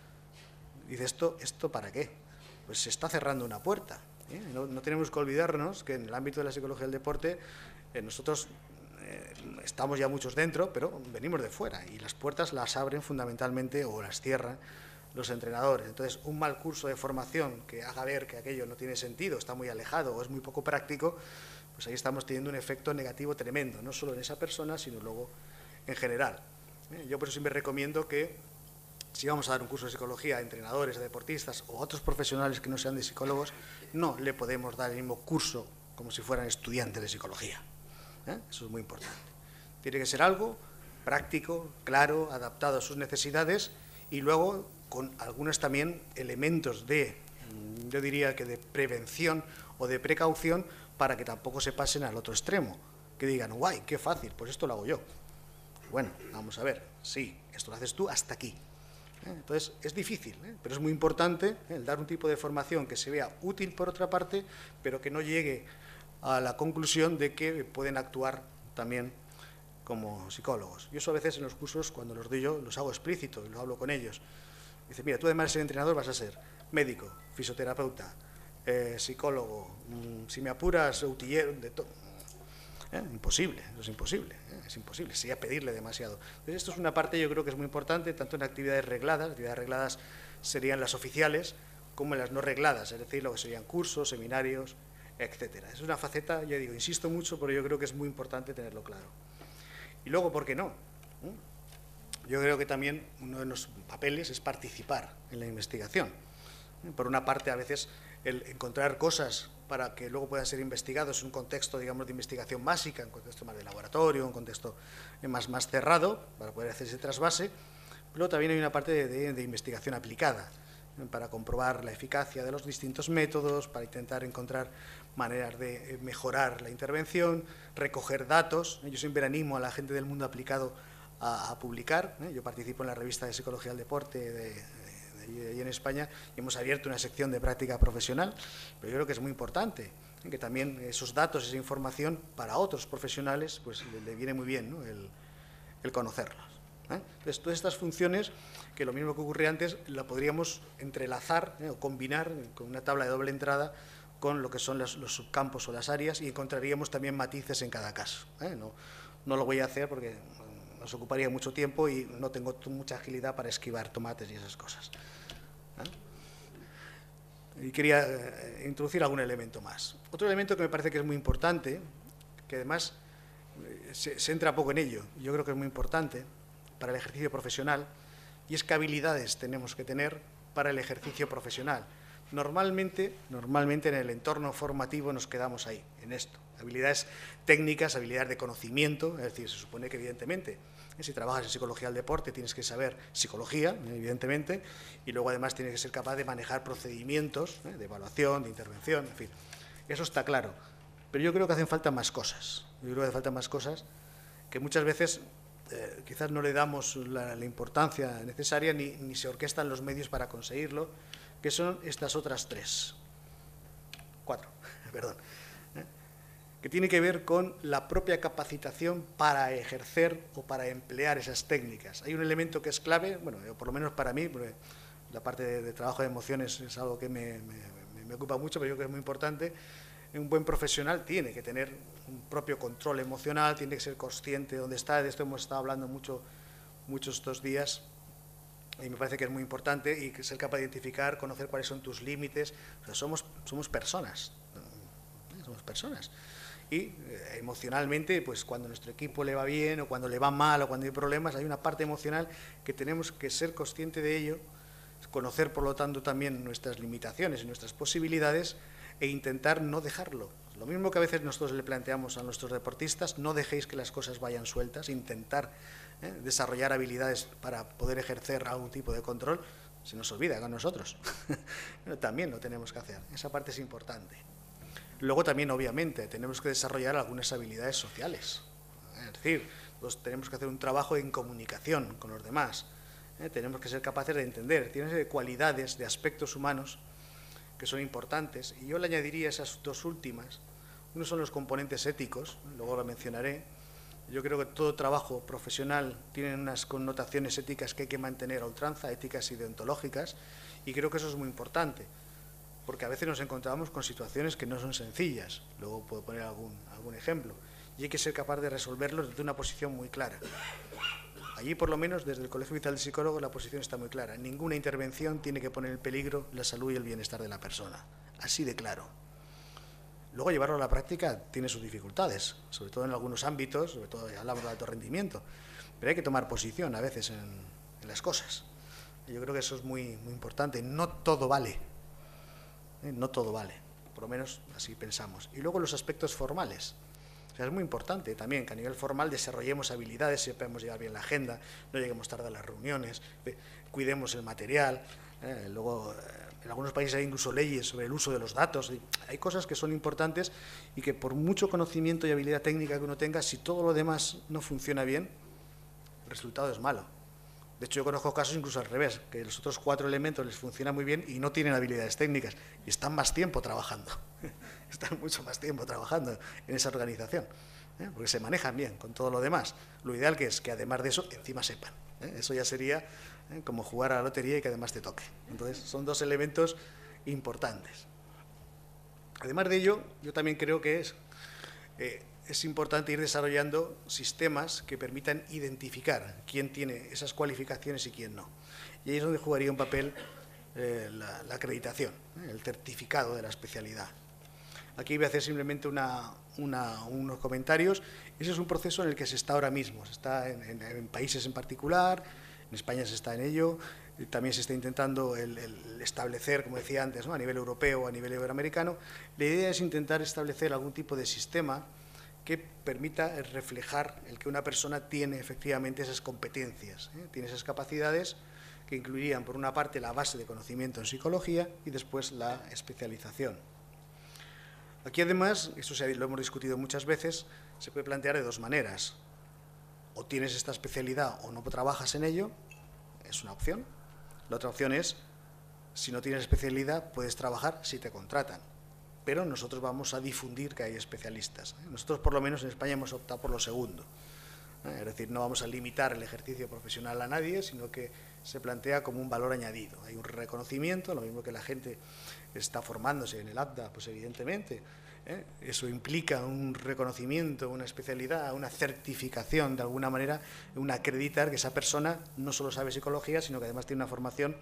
Dice, ¿esto, esto para qué? Pues se está cerrando una puerta. ¿eh? No, no tenemos que olvidarnos que en el ámbito de la psicología del deporte eh, nosotros eh, estamos ya muchos dentro, pero venimos de fuera y las puertas las abren fundamentalmente o las cierran los entrenadores. Entonces, un mal curso de formación que haga ver que aquello no tiene sentido, está muy alejado o es muy poco práctico, pues ahí estamos teniendo un efecto negativo tremendo, no solo en esa persona, sino luego en general. ¿eh? Yo por eso siempre recomiendo que si vamos a dar un curso de psicología a entrenadores, a deportistas o a otros profesionales que no sean de psicólogos, no le podemos dar el mismo curso como si fueran estudiantes de psicología. ¿eh? Eso es muy importante. Tiene que ser algo práctico, claro, adaptado a sus necesidades y luego con algunos también elementos de, yo diría que de prevención o de precaución para que tampoco se pasen al otro extremo, que digan, guay, qué fácil, pues esto lo hago yo. Bueno, vamos a ver, sí, esto lo haces tú hasta aquí. Entonces, es difícil, ¿eh? pero es muy importante ¿eh? el dar un tipo de formación que se vea útil por otra parte, pero que no llegue a la conclusión de que pueden actuar también como psicólogos. Yo eso a veces en los cursos, cuando los doy yo, los hago explícitos, lo hablo con ellos. Dice, mira, tú además de ser entrenador vas a ser médico, fisioterapeuta, eh, psicólogo, mmm, si me apuras, utillero, de todo. ¿Eh? Imposible, eso es imposible, ¿eh? es imposible, sería pedirle demasiado. Entonces, esto es una parte yo creo que es muy importante, tanto en actividades regladas, actividades regladas serían las oficiales, como en las no regladas, es decir, lo que serían cursos, seminarios, etcétera. Es una faceta, yo digo, insisto mucho, pero yo creo que es muy importante tenerlo claro. Y luego, ¿por qué no? ¿Eh? Yo creo que también uno de los papeles es participar en la investigación. ¿Eh? Por una parte, a veces, el encontrar cosas para que luego puedan ser investigados en un contexto, digamos, de investigación básica, en un contexto más de laboratorio, un contexto más, más cerrado, para poder hacer ese trasvase. Pero también hay una parte de, de, de investigación aplicada, ¿eh? para comprobar la eficacia de los distintos métodos, para intentar encontrar maneras de mejorar la intervención, recoger datos. Yo siempre animo a la gente del mundo aplicado a, a publicar. ¿eh? Yo participo en la revista de Psicología del Deporte de, de y en España hemos abierto una sección de práctica profesional, pero yo creo que es muy importante ¿eh? que también esos datos, esa información para otros profesionales, pues le, le viene muy bien, ¿no? el, el conocerlos. ¿eh? Entonces, todas estas funciones, que lo mismo que ocurría antes, la podríamos entrelazar ¿eh? o combinar con una tabla de doble entrada con lo que son los, los subcampos o las áreas y encontraríamos también matices en cada caso. ¿eh? No, no lo voy a hacer porque nos ocuparía mucho tiempo y no tengo mucha agilidad para esquivar tomates y esas cosas. ¿Eh? Y quería eh, introducir algún elemento más. Otro elemento que me parece que es muy importante, que además se, se entra poco en ello. Yo creo que es muy importante para el ejercicio profesional, y es qué habilidades tenemos que tener para el ejercicio profesional. Normalmente, normalmente en el entorno formativo nos quedamos ahí, en esto. Habilidades técnicas, habilidades de conocimiento, es decir, se supone que evidentemente, si trabajas en psicología del deporte tienes que saber psicología, evidentemente, y luego además tienes que ser capaz de manejar procedimientos, ¿eh?, de evaluación, de intervención, en fin. Eso está claro. Pero yo creo que hacen falta más cosas. Yo creo que hacen falta más cosas que muchas veces eh, quizás no le damos la, la importancia necesaria ni, ni se orquestan los medios para conseguirlo, que son estas otras tres, cuatro, perdón, ¿eh? que tiene que ver con la propia capacitación para ejercer o para emplear esas técnicas. Hay un elemento que es clave, bueno, por lo menos para mí, porque la parte de, de trabajo de emociones es algo que me, me, me ocupa mucho, pero yo creo que es muy importante. Un buen profesional tiene que tener un propio control emocional, tiene que ser consciente de dónde está. De esto hemos estado hablando mucho, muchos estos días, y me parece que es muy importante, y que ser capaz de identificar, conocer cuáles son tus límites. O sea, somos, somos personas, somos personas. Y eh, emocionalmente, pues cuando nuestro equipo le va bien, o cuando le va mal, o cuando hay problemas, hay una parte emocional que tenemos que ser consciente de ello, conocer, por lo tanto, también nuestras limitaciones y nuestras posibilidades, e intentar no dejarlo. Lo mismo que a veces nosotros le planteamos a nuestros deportistas, no dejéis que las cosas vayan sueltas, intentar ¿eh? desarrollar habilidades para poder ejercer algún tipo de control, se nos olvida con nosotros. Pero también lo tenemos que hacer, esa parte es importante. Luego también, obviamente, tenemos que desarrollar algunas habilidades sociales, es decir, pues tenemos que hacer un trabajo en comunicación con los demás, ¿eh? tenemos que ser capaces de entender, tiene cualidades de aspectos humanos que son importantes, y yo le añadiría esas dos últimas. Uno son los componentes éticos, luego lo mencionaré. Yo creo que todo trabajo profesional tiene unas connotaciones éticas que hay que mantener a ultranza, éticas y deontológicas, y creo que eso es muy importante, porque a veces nos encontramos con situaciones que no son sencillas, luego puedo poner algún, algún ejemplo, y hay que ser capaz de resolverlos desde una posición muy clara. Allí, por lo menos, desde el Colegio Oficial de Psicólogos, la posición está muy clara. Ninguna intervención tiene que poner en peligro la salud y el bienestar de la persona. Así de claro. Luego, llevarlo a la práctica tiene sus dificultades, sobre todo en algunos ámbitos, sobre todo hablamos de alto rendimiento. Pero hay que tomar posición a veces en, en las cosas. Y yo creo que eso es muy, muy importante. No todo vale. ¿Eh? No todo vale. Por lo menos así pensamos. Y luego los aspectos formales. O sea, es muy importante también que a nivel formal desarrollemos habilidades, sepamos llevar bien la agenda, no lleguemos tarde a las reuniones, eh, cuidemos el material. Eh, luego, eh, en algunos países hay incluso leyes sobre el uso de los datos. Y hay cosas que son importantes y que por mucho conocimiento y habilidad técnica que uno tenga, si todo lo demás no funciona bien, el resultado es malo. De hecho, yo conozco casos incluso al revés, que los otros cuatro elementos les funcionan muy bien y no tienen habilidades técnicas y están más tiempo trabajando. Están mucho más tiempo trabajando en esa organización, ¿eh? porque se manejan bien con todo lo demás. Lo ideal que es que además de eso, encima sepan. ¿eh? Eso ya sería ¿eh? como jugar a la lotería y que además te toque. Entonces, son dos elementos importantes. Además de ello, yo también creo que es, eh, es importante ir desarrollando sistemas que permitan identificar quién tiene esas cualificaciones y quién no. Y ahí es donde jugaría un papel eh, la, la acreditación, ¿eh? el certificado de la especialidad. Aquí voy a hacer simplemente una, una, unos comentarios. Ese es un proceso en el que se está ahora mismo. Se está en, en, en países en particular, en España se está en ello, también se está intentando el, el establecer, como decía antes, ¿no? a nivel europeo o a nivel iberoamericano. La idea es intentar establecer algún tipo de sistema que permita reflejar el que una persona tiene efectivamente esas competencias, ¿eh? tiene esas capacidades que incluirían, por una parte, la base de conocimiento en psicología y después la especialización. Aquí, además, esto lo hemos discutido muchas veces, se puede plantear de dos maneras. O tienes esta especialidad o no trabajas en ello, es una opción. La otra opción es, si no tienes especialidad, puedes trabajar si te contratan. Pero nosotros vamos a difundir que hay especialistas. Nosotros, por lo menos en España, hemos optado por lo segundo. Es decir, no vamos a limitar el ejercicio profesional a nadie, sino que se plantea como un valor añadido. Hay un reconocimiento, lo mismo que la gente está formándose en el A D A, pues evidentemente, ¿eh? eso implica un reconocimiento, una especialidad, una certificación de alguna manera, un acreditar que esa persona no solo sabe psicología, sino que además tiene una formación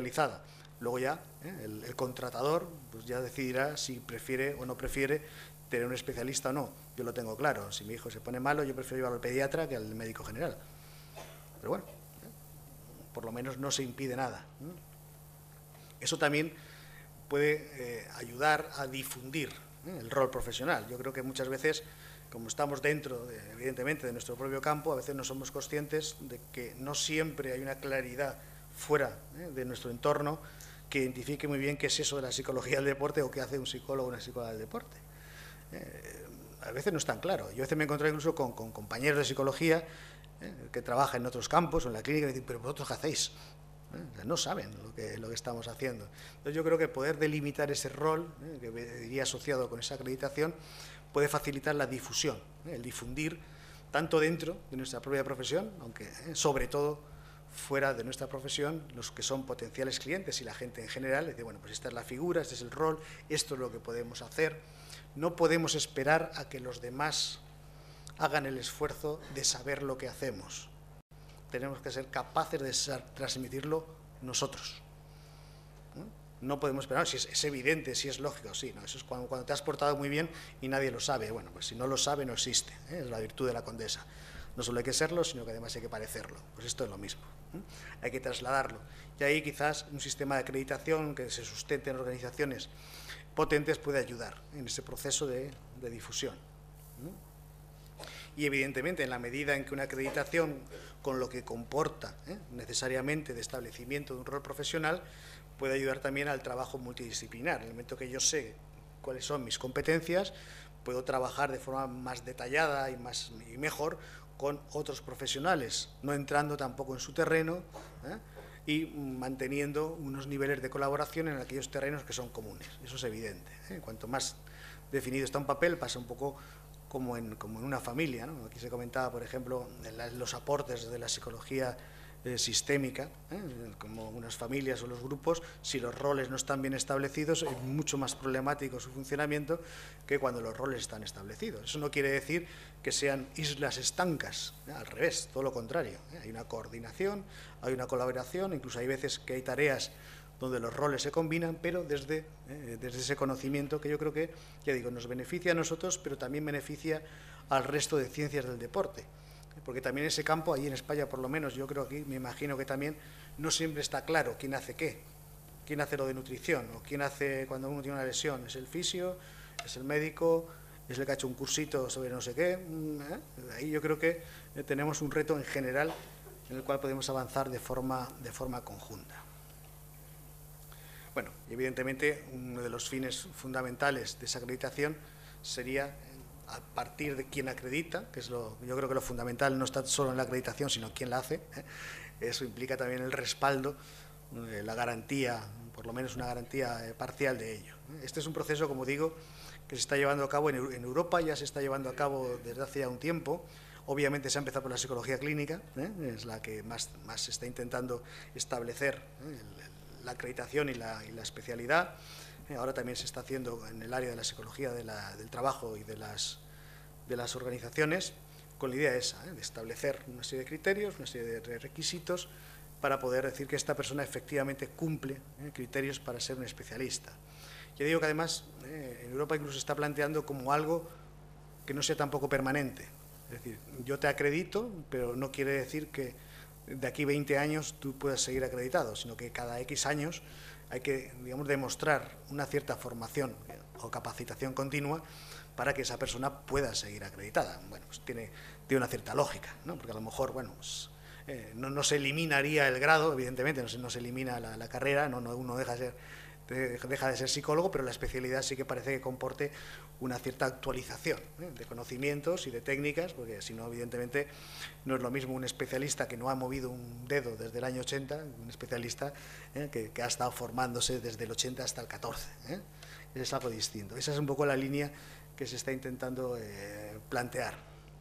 especializada. Luego ya ¿eh? el, el contratador pues ya decidirá si prefiere o no prefiere tener un especialista o no. Yo lo tengo claro. Si mi hijo se pone malo, yo prefiero llevarlo al pediatra que al médico general. Pero bueno, por lo menos no se impide nada. Eso también puede eh, ayudar a difundir ¿eh? el rol profesional. Yo creo que muchas veces, como estamos dentro, de, evidentemente, de nuestro propio campo, a veces no somos conscientes de que no siempre hay una claridad fuera ¿eh? de nuestro entorno que identifique muy bien qué es eso de la psicología del deporte o qué hace un psicólogo o una psicóloga del deporte. Eh, a veces no es tan claro. Yo a veces me he encontrado incluso con, con compañeros de psicología ¿eh? que trabajan en otros campos o en la clínica y me dicen, pero vosotros qué hacéis. ¿Eh? No saben lo que, lo que estamos haciendo. Entonces yo creo que poder delimitar ese rol, ¿eh? que iría asociado con esa acreditación, puede facilitar la difusión, ¿eh? el difundir tanto dentro de nuestra propia profesión, aunque ¿eh? sobre todo fuera de nuestra profesión, los que son potenciales clientes y la gente en general, dice, bueno, pues esta es la figura, este es el rol, esto es lo que podemos hacer. No podemos esperar a que los demás hagan el esfuerzo de saber lo que hacemos. Tenemos que ser capaces de transmitirlo nosotros. No podemos esperar, si es, es evidente, si es lógico, sí, no, eso es cuando, cuando te has portado muy bien y nadie lo sabe. Bueno, pues si no lo sabe, no existe, ¿eh? Es la virtud de la condesa. No solo hay que serlo, sino que además hay que parecerlo. Pues esto es lo mismo, ¿eh? Hay que trasladarlo. Y ahí quizás un sistema de acreditación que se sustente en organizaciones potentes puede ayudar en ese proceso de, de difusión. Y evidentemente, en la medida en que una acreditación, con lo que comporta ¿eh? necesariamente de establecimiento de un rol profesional, puede ayudar también al trabajo multidisciplinar. En el momento que yo sé cuáles son mis competencias, puedo trabajar de forma más detallada y, más, y mejor con otros profesionales, no entrando tampoco en su terreno ¿eh? y manteniendo unos niveles de colaboración en aquellos terrenos que son comunes. Eso es evidente, ¿eh? Cuanto más definido está un papel, pasa un poco como en, como en una familia, ¿no? Aquí se comentaba, por ejemplo, la, los aportes de la psicología eh, sistémica, ¿eh? como unas familias o los grupos, si los roles no están bien establecidos, es mucho más problemático su funcionamiento que cuando los roles están establecidos. Eso no quiere decir que sean islas estancas, ¿eh? Al revés, todo lo contrario, ¿eh? Hay una coordinación, hay una colaboración, incluso hay veces que hay tareas donde los roles se combinan, pero desde, eh, desde ese conocimiento que yo creo que, ya digo, nos beneficia a nosotros, pero también beneficia al resto de ciencias del deporte. Porque también ese campo, allí en España por lo menos, yo creo que aquí, me imagino que también no siempre está claro quién hace qué, quién hace lo de nutrición, o quién hace cuando uno tiene una lesión, es el fisio, es el médico, es el que ha hecho un cursito sobre no sé qué. ¿eh? Ahí yo creo que tenemos un reto en general en el cual podemos avanzar de forma, de forma conjunta. Bueno, evidentemente uno de los fines fundamentales de esa acreditación sería a partir de quién acredita, que es lo, yo creo que lo fundamental no está solo en la acreditación, sino quién la hace. ¿eh? Eso implica también el respaldo, eh, la garantía, por lo menos una garantía eh, parcial de ello. Este es un proceso, como digo, que se está llevando a cabo en, en Europa, ya se está llevando a cabo desde hace ya un tiempo. Obviamente se ha empezado por la psicología clínica, ¿eh? es la que más, más se está intentando establecer, ¿eh? el, la acreditación y la, y la especialidad. Ahora también se está haciendo en el área de la psicología de la, del trabajo y de las, de las organizaciones, con la idea esa, ¿eh? de establecer una serie de criterios, una serie de requisitos para poder decir que esta persona efectivamente cumple ¿eh? criterios para ser un especialista. Yo digo que además eh, en Europa incluso se está planteando como algo que no sea tampoco permanente. Es decir, yo te acredito, pero no quiere decir que de aquí veinte años tú puedas seguir acreditado, sino que cada X años hay que, digamos, demostrar una cierta formación o capacitación continua para que esa persona pueda seguir acreditada. Bueno, pues tiene, tiene una cierta lógica, ¿no? Porque a lo mejor, bueno, pues, eh, no, no se eliminaría el grado, evidentemente, no se, no se elimina la, la carrera, no, no, uno deja de ser, de, deja de ser psicólogo, pero la especialidad sí que parece que comporte una cierta actualización ¿eh? de conocimientos y de técnicas, porque si no, evidentemente, no es lo mismo un especialista que no ha movido un dedo desde el año ochenta, un especialista ¿eh? que, que ha estado formándose desde el ochenta hasta el catorce. ¿eh? Es algo distinto. Esa es un poco la línea que se está intentando eh, plantear.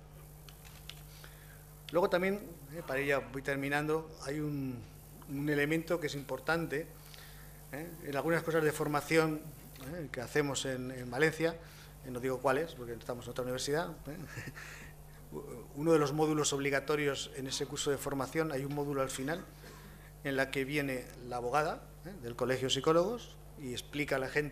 Luego también, eh, para ella voy terminando, hay un, un elemento que es importante ¿eh? en algunas cosas de formación ¿eh? que hacemos en, en Valencia, eh, no digo cuáles, porque estamos en otra universidad. ¿eh? Uno de los módulos obligatorios en ese curso de formación, hay un módulo al final en la que viene la abogada ¿eh? del Colegio de Psicólogos y explica a la gente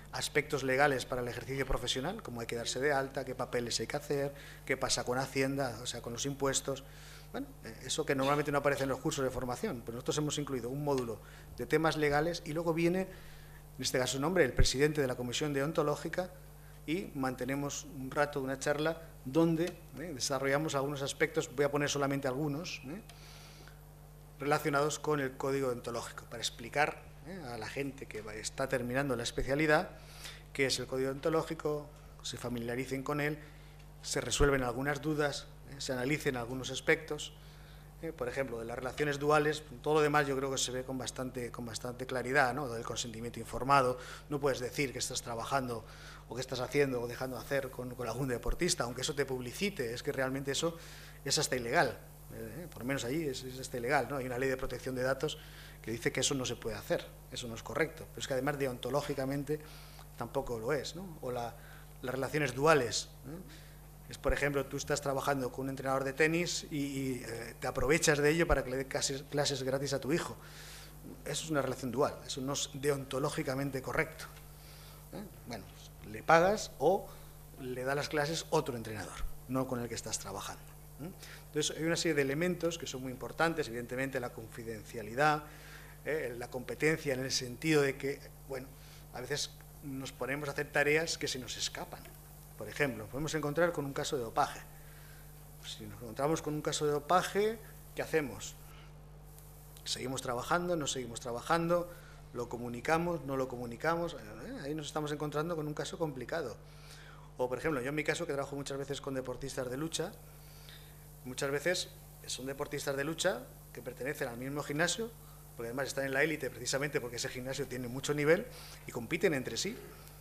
aspectos legales para el ejercicio profesional, como hay que darse de alta, qué papeles hay que hacer, qué pasa con Hacienda, o sea, con los impuestos. Bueno, eso que normalmente no aparece en los cursos de formación, pero nosotros hemos incluido un módulo de temas legales y luego viene, en este caso su nombre, el presidente de la Comisión Deontológica, y mantenemos un rato, una charla, donde ¿eh? desarrollamos algunos aspectos, voy a poner solamente algunos, ¿eh? relacionados con el código deontológico, para explicar ¿eh? a la gente que está terminando la especialidad qué es el código deontológico, se familiaricen con él, se resuelven algunas dudas, ¿eh? se analicen algunos aspectos, ¿eh? por ejemplo, de las relaciones duales. Todo lo demás yo creo que se ve con bastante, con bastante claridad, ¿no? Del consentimiento informado. No puedes decir que estás trabajando o que estás haciendo o dejando de hacer con, con algún deportista, aunque eso te publicite, es que realmente eso es hasta ilegal. Eh, por lo menos allí es, es hasta ilegal, ¿no? Hay una ley de protección de datos que dice que eso no se puede hacer, eso no es correcto, pero es que además deontológicamente tampoco lo es, ¿no? O la, las relaciones duales, ¿no? Es, por ejemplo, tú estás trabajando con un entrenador de tenis y, y eh, te aprovechas de ello para que le dé clases, clases gratis a tu hijo. Eso es una relación dual, eso no es deontológicamente correcto, ¿eh? Bueno, pues, le pagas o le da las clases otro entrenador, no con el que estás trabajando. Entonces, hay una serie de elementos que son muy importantes, evidentemente la confidencialidad, eh, la competencia en el sentido de que, bueno, a veces nos ponemos a hacer tareas que se nos escapan. Por ejemplo, podemos encontrar con un caso de dopaje. Si nos encontramos con un caso de dopaje, ¿qué hacemos? ¿Seguimos trabajando? ¿No seguimos trabajando? ¿Lo comunicamos? ¿No lo comunicamos? Eh, ahí nos estamos encontrando con un caso complicado. O, por ejemplo, yo en mi caso, que trabajo muchas veces con deportistas de lucha, muchas veces son deportistas de lucha que pertenecen al mismo gimnasio, porque además están en la élite precisamente porque ese gimnasio tiene mucho nivel y compiten entre sí.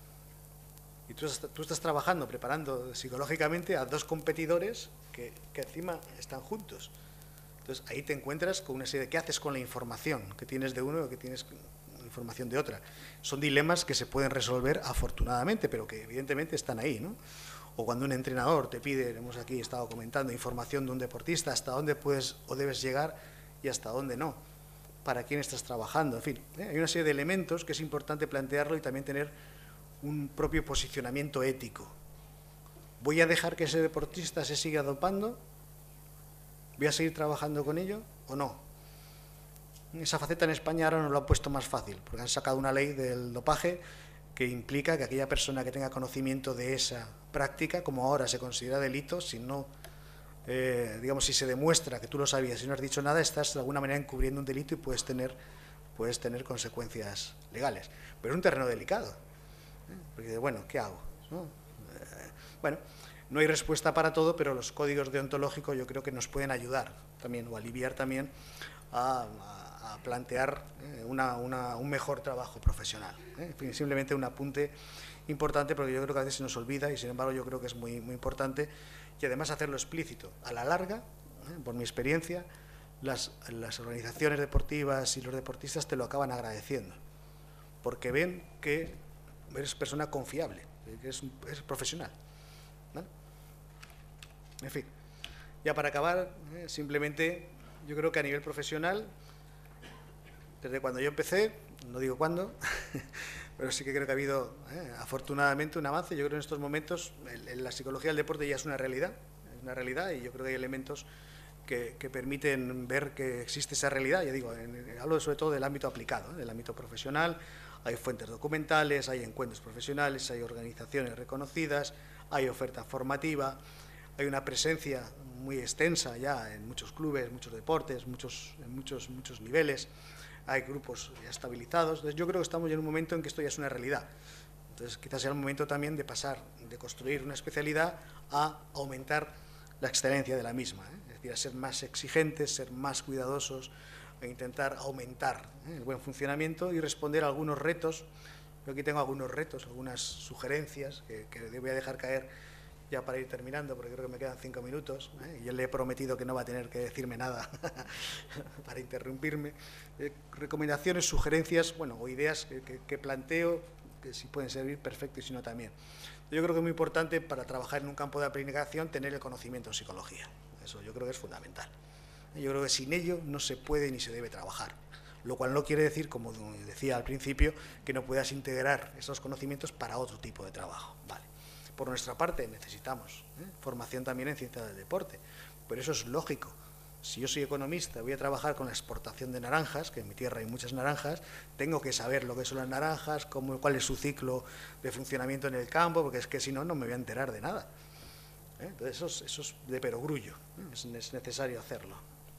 Y tú, tú estás trabajando, preparando psicológicamente a dos competidores que, que encima están juntos. Entonces ahí te encuentras con una serie de qué haces con la información que tienes de uno o que tienes información de otra. Son dilemas que se pueden resolver afortunadamente, pero que evidentemente están ahí, ¿no? O cuando un entrenador te pide, hemos aquí estado comentando, información de un deportista, hasta dónde puedes o debes llegar y hasta dónde no, para quién estás trabajando, en fin. ¿eh? Hay una serie de elementos que es importante plantearlo y también tener un propio posicionamiento ético. ¿Voy a dejar que ese deportista se siga dopando? ¿Voy a seguir trabajando con ello o no? Esa faceta en España ahora nos lo han puesto más fácil, porque han sacado una ley del dopaje que implica que aquella persona que tenga conocimiento de esa práctica, como ahora se considera delito, si no, eh, digamos, si se demuestra que tú lo sabías y no has dicho nada, estás de alguna manera encubriendo un delito y puedes tener, puedes tener consecuencias legales. Pero es un terreno delicado, ¿eh? Porque, bueno, ¿qué hago? ¿No? Eh, bueno, no hay respuesta para todo, pero los códigos deontológicos yo creo que nos pueden ayudar también, o aliviar también a, a a plantear eh, una, una, un mejor trabajo profesional. ¿eh? En fin, simplemente un apunte importante, porque yo creo que a veces se nos olvida y sin embargo yo creo que es muy, muy importante, y además hacerlo explícito. A la larga, ¿eh? por mi experiencia, las, las organizaciones deportivas y los deportistas te lo acaban agradeciendo, porque ven que eres persona confiable, que eres, eres profesional. ¿Vale? En fin, ya para acabar, ¿eh? simplemente yo creo que a nivel profesional, desde cuando yo empecé, no digo cuándo, pero sí que creo que ha habido, eh, afortunadamente, un avance. Yo creo que en estos momentos el, el, la psicología del deporte ya es una realidad, es una realidad y yo creo que hay elementos que, que permiten ver que existe esa realidad. Ya digo, en, en, hablo sobre todo del ámbito aplicado, ¿eh? del ámbito profesional. Hay fuentes documentales, hay encuentros profesionales, hay organizaciones reconocidas, hay oferta formativa, hay una presencia muy extensa ya en muchos clubes, muchos deportes, muchos, en muchos, muchos niveles. Hay grupos ya estabilizados. Entonces yo creo que estamos ya en un momento en que esto ya es una realidad. Entonces quizás sea el momento también de pasar, de construir una especialidad a aumentar la excelencia de la misma, ¿eh? Es decir, a ser más exigentes, ser más cuidadosos, a intentar aumentar ¿eh? el buen funcionamiento y responder a algunos retos. Yo aquí tengo algunos retos, algunas sugerencias que, que voy a dejar caer ya para ir terminando, porque creo que me quedan cinco minutos, ¿eh? Yo le he prometido que no va a tener que decirme nada para interrumpirme. Eh, recomendaciones, sugerencias, bueno, o ideas que, que, que planteo, que si pueden servir, perfecto, y si no también. Yo creo que es muy importante para trabajar en un campo de aplicación tener el conocimiento en psicología. Eso yo creo que es fundamental. Yo creo que sin ello no se puede ni se debe trabajar. lo cual no quiere decir, como decía al principio, que no puedas integrar esos conocimientos para otro tipo de trabajo. Vale. Por nuestra parte necesitamos ¿eh? formación también en ciencia del deporte, pero eso es lógico. Si yo soy economista, voy a trabajar con la exportación de naranjas, que en mi tierra hay muchas naranjas, tengo que saber lo que son las naranjas, cómo, cuál es su ciclo de funcionamiento en el campo, porque es que si no, no me voy a enterar de nada. ¿Eh? Entonces, eso es, eso es de perogrullo, ¿eh? es, es necesario hacerlo.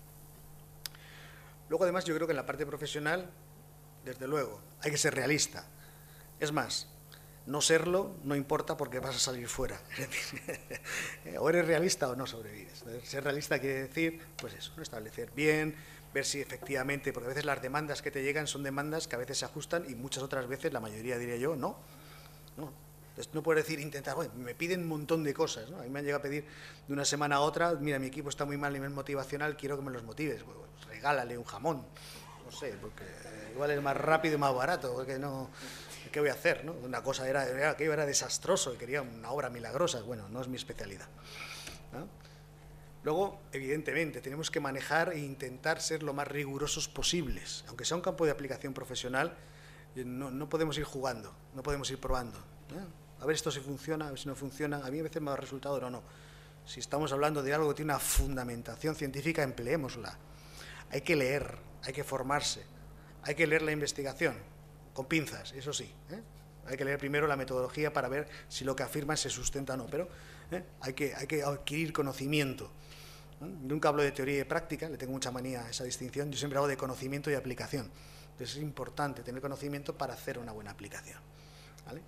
Luego, además, yo creo que en la parte profesional, desde luego, hay que ser realista. Es más, no serlo no importa porque vas a salir fuera. O eres realista o no sobrevives. Ser realista quiere decir, pues eso, ¿no? Establecer bien, ver si efectivamente, porque a veces las demandas que te llegan son demandas que a veces se ajustan y muchas otras veces, la mayoría diría yo, no. No, entonces, no puedes decir, intentar, bueno, me piden un montón de cosas, ¿no? A mí me han llegado a pedir de una semana a otra, mira, mi equipo está muy mal a nivel motivacional, quiero que me los motives. Bueno, pues regálale un jamón, no sé, porque igual es más rápido y más barato, porque no... ¿Qué voy a hacer? ¿no? Una cosa era, era, aquello era desastroso y quería una obra milagrosa. Bueno, no es mi especialidad, ¿no? Luego, evidentemente, tenemos que manejar e intentar ser lo más rigurosos posibles. Aunque sea un campo de aplicación profesional, no, no podemos ir jugando, no podemos ir probando. ¿eh? A ver esto si funciona, a ver si no funciona. A mí a veces me ha resultado, no, no. Si estamos hablando de algo que tiene una fundamentación científica, empleémosla. Hay que leer, hay que formarse, hay que leer la investigación. Con pinzas, eso sí. ¿eh? Hay que leer primero la metodología para ver si lo que afirman se sustenta o no, pero ¿eh? hay, que, hay que adquirir conocimiento. ¿eh? Nunca hablo de teoría y de práctica, le tengo mucha manía a esa distinción, yo siempre hablo de conocimiento y aplicación. Entonces es importante tener conocimiento para hacer una buena aplicación. ¿Vale?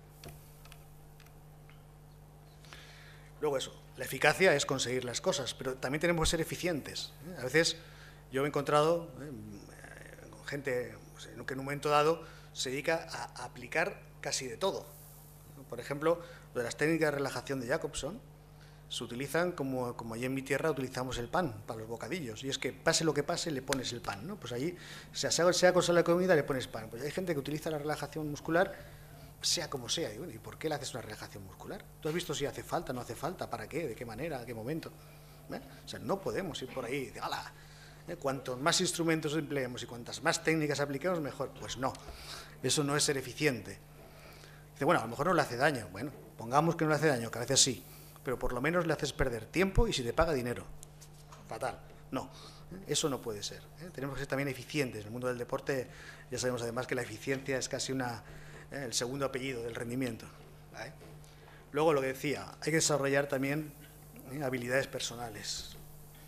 Luego eso, la eficacia es conseguir las cosas, pero también tenemos que ser eficientes. ¿eh? A veces yo me he encontrado ¿eh? con gente pues, que en un momento dado se dedica a aplicar casi de todo. Por ejemplo, lo de las técnicas de relajación de Jacobson se utilizan como, como allí en mi tierra utilizamos el pan para los bocadillos. Y es que pase lo que pase, le pones el pan, ¿no? Pues allí, sea, sea cosa de la comida, le pones pan. Pues hay gente que utiliza la relajación muscular, sea como sea. Y, bueno, ¿y por qué le haces una relajación muscular? ¿Tú has visto si hace falta, no hace falta? ¿Para qué? ¿De qué manera? ¿A qué momento? ¿Eh? O sea, no podemos ir por ahí y decir, ¡hala! ¿Eh? Cuantos más instrumentos empleemos y cuantas más técnicas apliquemos, mejor. Pues no. Eso no es ser eficiente. Dice, bueno, a lo mejor no le hace daño. Bueno, pongamos que no le hace daño, que a veces sí, pero por lo menos le haces perder tiempo y si te paga dinero. Fatal. No, eso no puede ser. ¿eh? Tenemos que ser también eficientes. En el mundo del deporte ya sabemos además que la eficiencia es casi una, ¿eh? el segundo apellido del rendimiento. ¿vale? Luego lo que decía, hay que desarrollar también ¿eh? habilidades personales.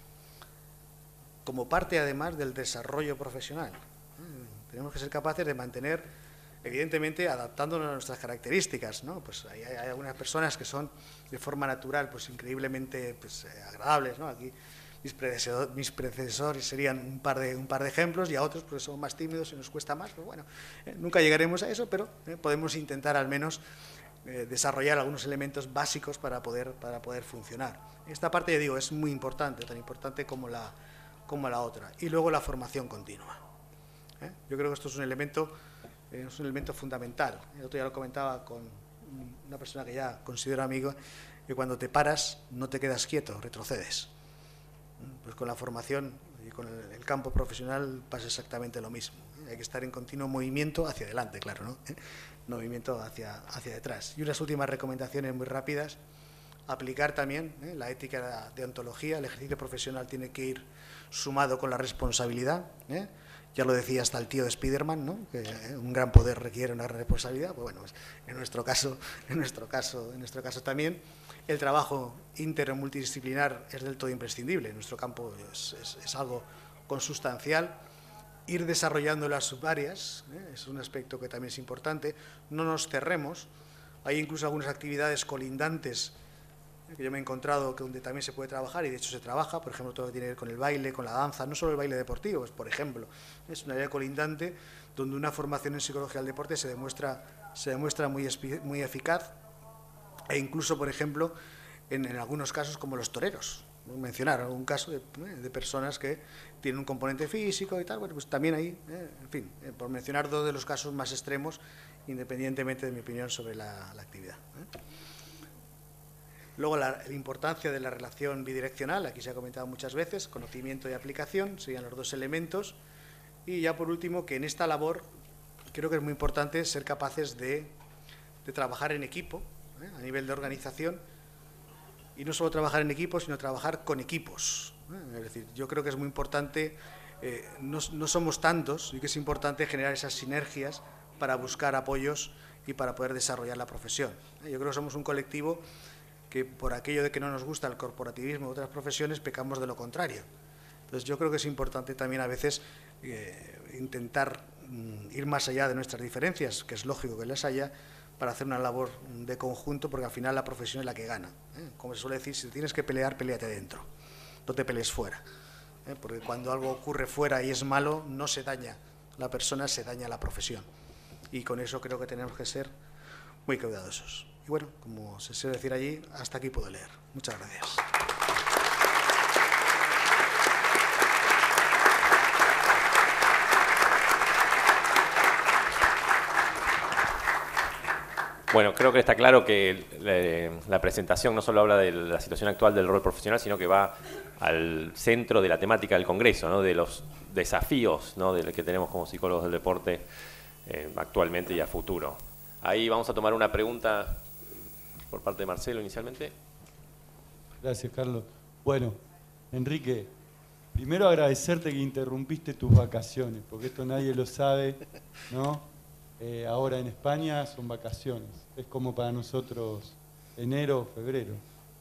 Como parte además del desarrollo profesional. Tenemos que ser capaces de mantener, evidentemente, adaptándonos a nuestras características, ¿no? Pues hay, hay algunas personas que son de forma natural, pues increíblemente pues, eh, agradables, ¿no? Aquí mis predecesores, mis predecesores serían un par de un par de ejemplos y a otros pues son más tímidos y nos cuesta más. Pues bueno, eh, nunca llegaremos a eso, pero eh, podemos intentar al menos eh, desarrollar algunos elementos básicos para poder para poder funcionar. Esta parte, ya digo, es muy importante, tan importante como la como la otra. Y luego la formación continua. ¿Eh? Yo creo que esto es un elemento, eh, es un elemento fundamental. El otro día lo comentaba con una persona que ya considero amigo, que cuando te paras no te quedas quieto, retrocedes. Pues con la formación y con el, el campo profesional pasa exactamente lo mismo. ¿eh? Hay que estar en continuo movimiento hacia adelante, claro, ¿no? ¿Eh? Movimiento hacia, hacia detrás. Y unas últimas recomendaciones muy rápidas. Aplicar también ¿eh? la ética de ontología. El ejercicio profesional tiene que ir sumado con la responsabilidad. ¿eh? Ya lo decía hasta el tío de Spiderman, ¿no? Que eh, un gran poder requiere una responsabilidad. Pues bueno, pues en nuestro caso, en nuestro caso, en nuestro caso también, el trabajo inter o multidisciplinar es del todo imprescindible. En nuestro campo es, es, es algo consustancial. Ir desarrollando las subáreas ¿eh? es un aspecto que también es importante. No nos cerremos. Hay incluso algunas actividades colindantes que yo me he encontrado que donde también se puede trabajar y de hecho se trabaja, por ejemplo, todo lo que tiene que ver con el baile, con la danza, no solo el baile deportivo, pues, por ejemplo, es una área colindante donde una formación en psicología del deporte se demuestra, se demuestra muy, muy eficaz e incluso, por ejemplo, en, en algunos casos como los toreros. Mencionar algún caso de, de personas que tienen un componente físico y tal, bueno, pues también ahí, eh, en fin, eh, por mencionar dos de los casos más extremos, independientemente de mi opinión sobre la, la actividad. ¿eh? Luego la, la importancia de la relación bidireccional, aquí se ha comentado muchas veces, conocimiento y aplicación, serían los dos elementos. Y ya por último, que en esta labor creo que es muy importante ser capaces de, de trabajar en equipo, ¿eh? A nivel de organización, y no solo trabajar en equipo, sino trabajar con equipos, ¿eh? Es decir, yo creo que es muy importante, eh, no, no somos tantos, y que es importante generar esas sinergias para buscar apoyos y para poder desarrollar la profesión. ¿eh? Yo creo que somos un colectivo que por aquello de que no nos gusta el corporativismo de otras profesiones, pecamos de lo contrario. Entonces yo creo que es importante también a veces eh, intentar mm, ir más allá de nuestras diferencias, que es lógico que las haya, para hacer una labor de conjunto, porque al final la profesión es la que gana. ¿eh? Como se suele decir, si tienes que pelear, péleate dentro, no te pelees fuera. ¿eh? Porque cuando algo ocurre fuera y es malo, no se daña la persona, se daña la profesión. Y con eso creo que tenemos que ser muy cuidadosos. Y bueno, como se suele decir allí, hasta aquí puedo leer. Muchas gracias. Bueno, creo que está claro que la, la presentación no solo habla de la situación actual del rol profesional, sino que va al centro de la temática del Congreso, ¿no? De los desafíos, ¿no? De los que tenemos como psicólogos del deporte eh, actualmente y a futuro. Ahí vamos a tomar una pregunta por parte de Marcelo inicialmente. Gracias, Carlos. Bueno, Enrique, primero agradecerte que interrumpiste tus vacaciones, porque esto nadie lo sabe, ¿no? Eh, ahora en España son vacaciones, es como para nosotros enero o febrero.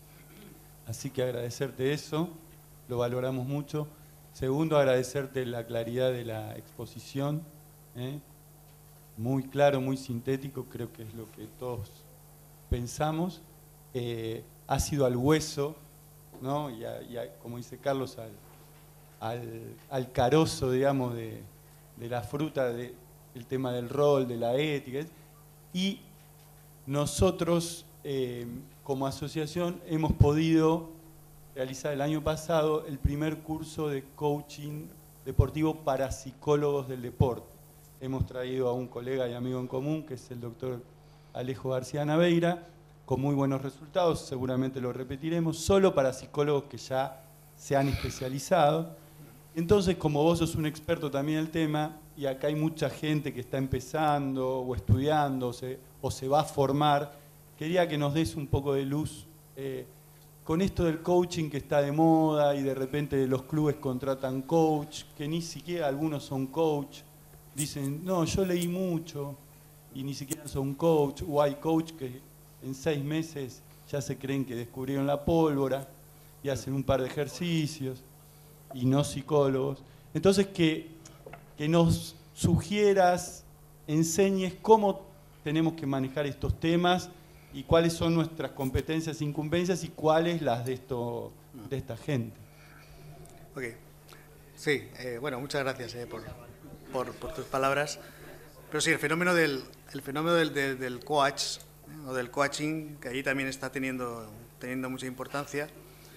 Así que agradecerte eso, lo valoramos mucho. Segundo, agradecerte la claridad de la exposición, ¿eh? Muy claro, muy sintético, creo que es lo que todos pensamos. Eh, ha sido al hueso, ¿no? Y, a, y a, como dice Carlos, al, al, al carozo, digamos, de, de la fruta, de, el tema del rol, de la ética. Y nosotros, eh, como asociación, hemos podido realizar el año pasado el primer curso de coaching deportivo para psicólogos del deporte. Hemos traído a un colega y amigo en común, que es el doctor Alejo García Naveira, con muy buenos resultados, seguramente lo repetiremos, solo para psicólogos que ya se han especializado. Entonces, como vos sos un experto también en el tema, y acá hay mucha gente que está empezando o estudiando o se, o se va a formar, quería que nos des un poco de luz eh, con esto del coaching que está de moda y de repente los clubes contratan coach, que ni siquiera algunos son coach, dicen, no, yo leí mucho y ni siquiera son coach, o hay coach que en seis meses ya se creen que descubrieron la pólvora y hacen un par de ejercicios y no psicólogos. Entonces, que, que nos sugieras, enseñes cómo tenemos que manejar estos temas y cuáles son nuestras competencias e incumbencias y cuáles las de, esto, de esta gente. Ok. Sí, eh, bueno, muchas gracias eh, por, por, por tus palabras. Pero sí, el fenómeno del, el fenómeno del, del, del coach, ¿eh? o del coaching, que ahí también está teniendo, teniendo mucha importancia.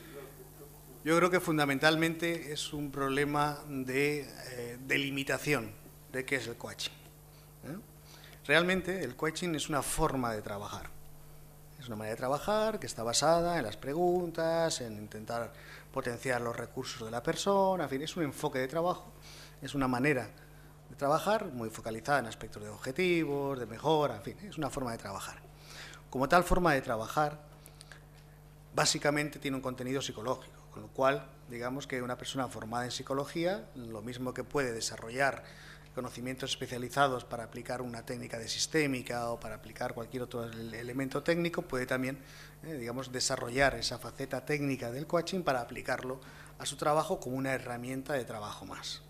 Yo creo que fundamentalmente es un problema de eh, delimitación de qué es el coaching. ¿eh? Realmente el coaching es una forma de trabajar. Es una manera de trabajar que está basada en las preguntas, en intentar potenciar los recursos de la persona, en fin, es un enfoque de trabajo, es una manera de trabajar muy focalizada en aspectos de objetivos, de mejora, en fin, es una forma de trabajar. Como tal forma de trabajar, básicamente tiene un contenido psicológico. Con lo cual, digamos que una persona formada en psicología, lo mismo que puede desarrollar conocimientos especializados para aplicar una técnica de sistémica o para aplicar cualquier otro elemento técnico, puede también, eh, digamos, desarrollar esa faceta técnica del coaching para aplicarlo a su trabajo como una herramienta de trabajo más.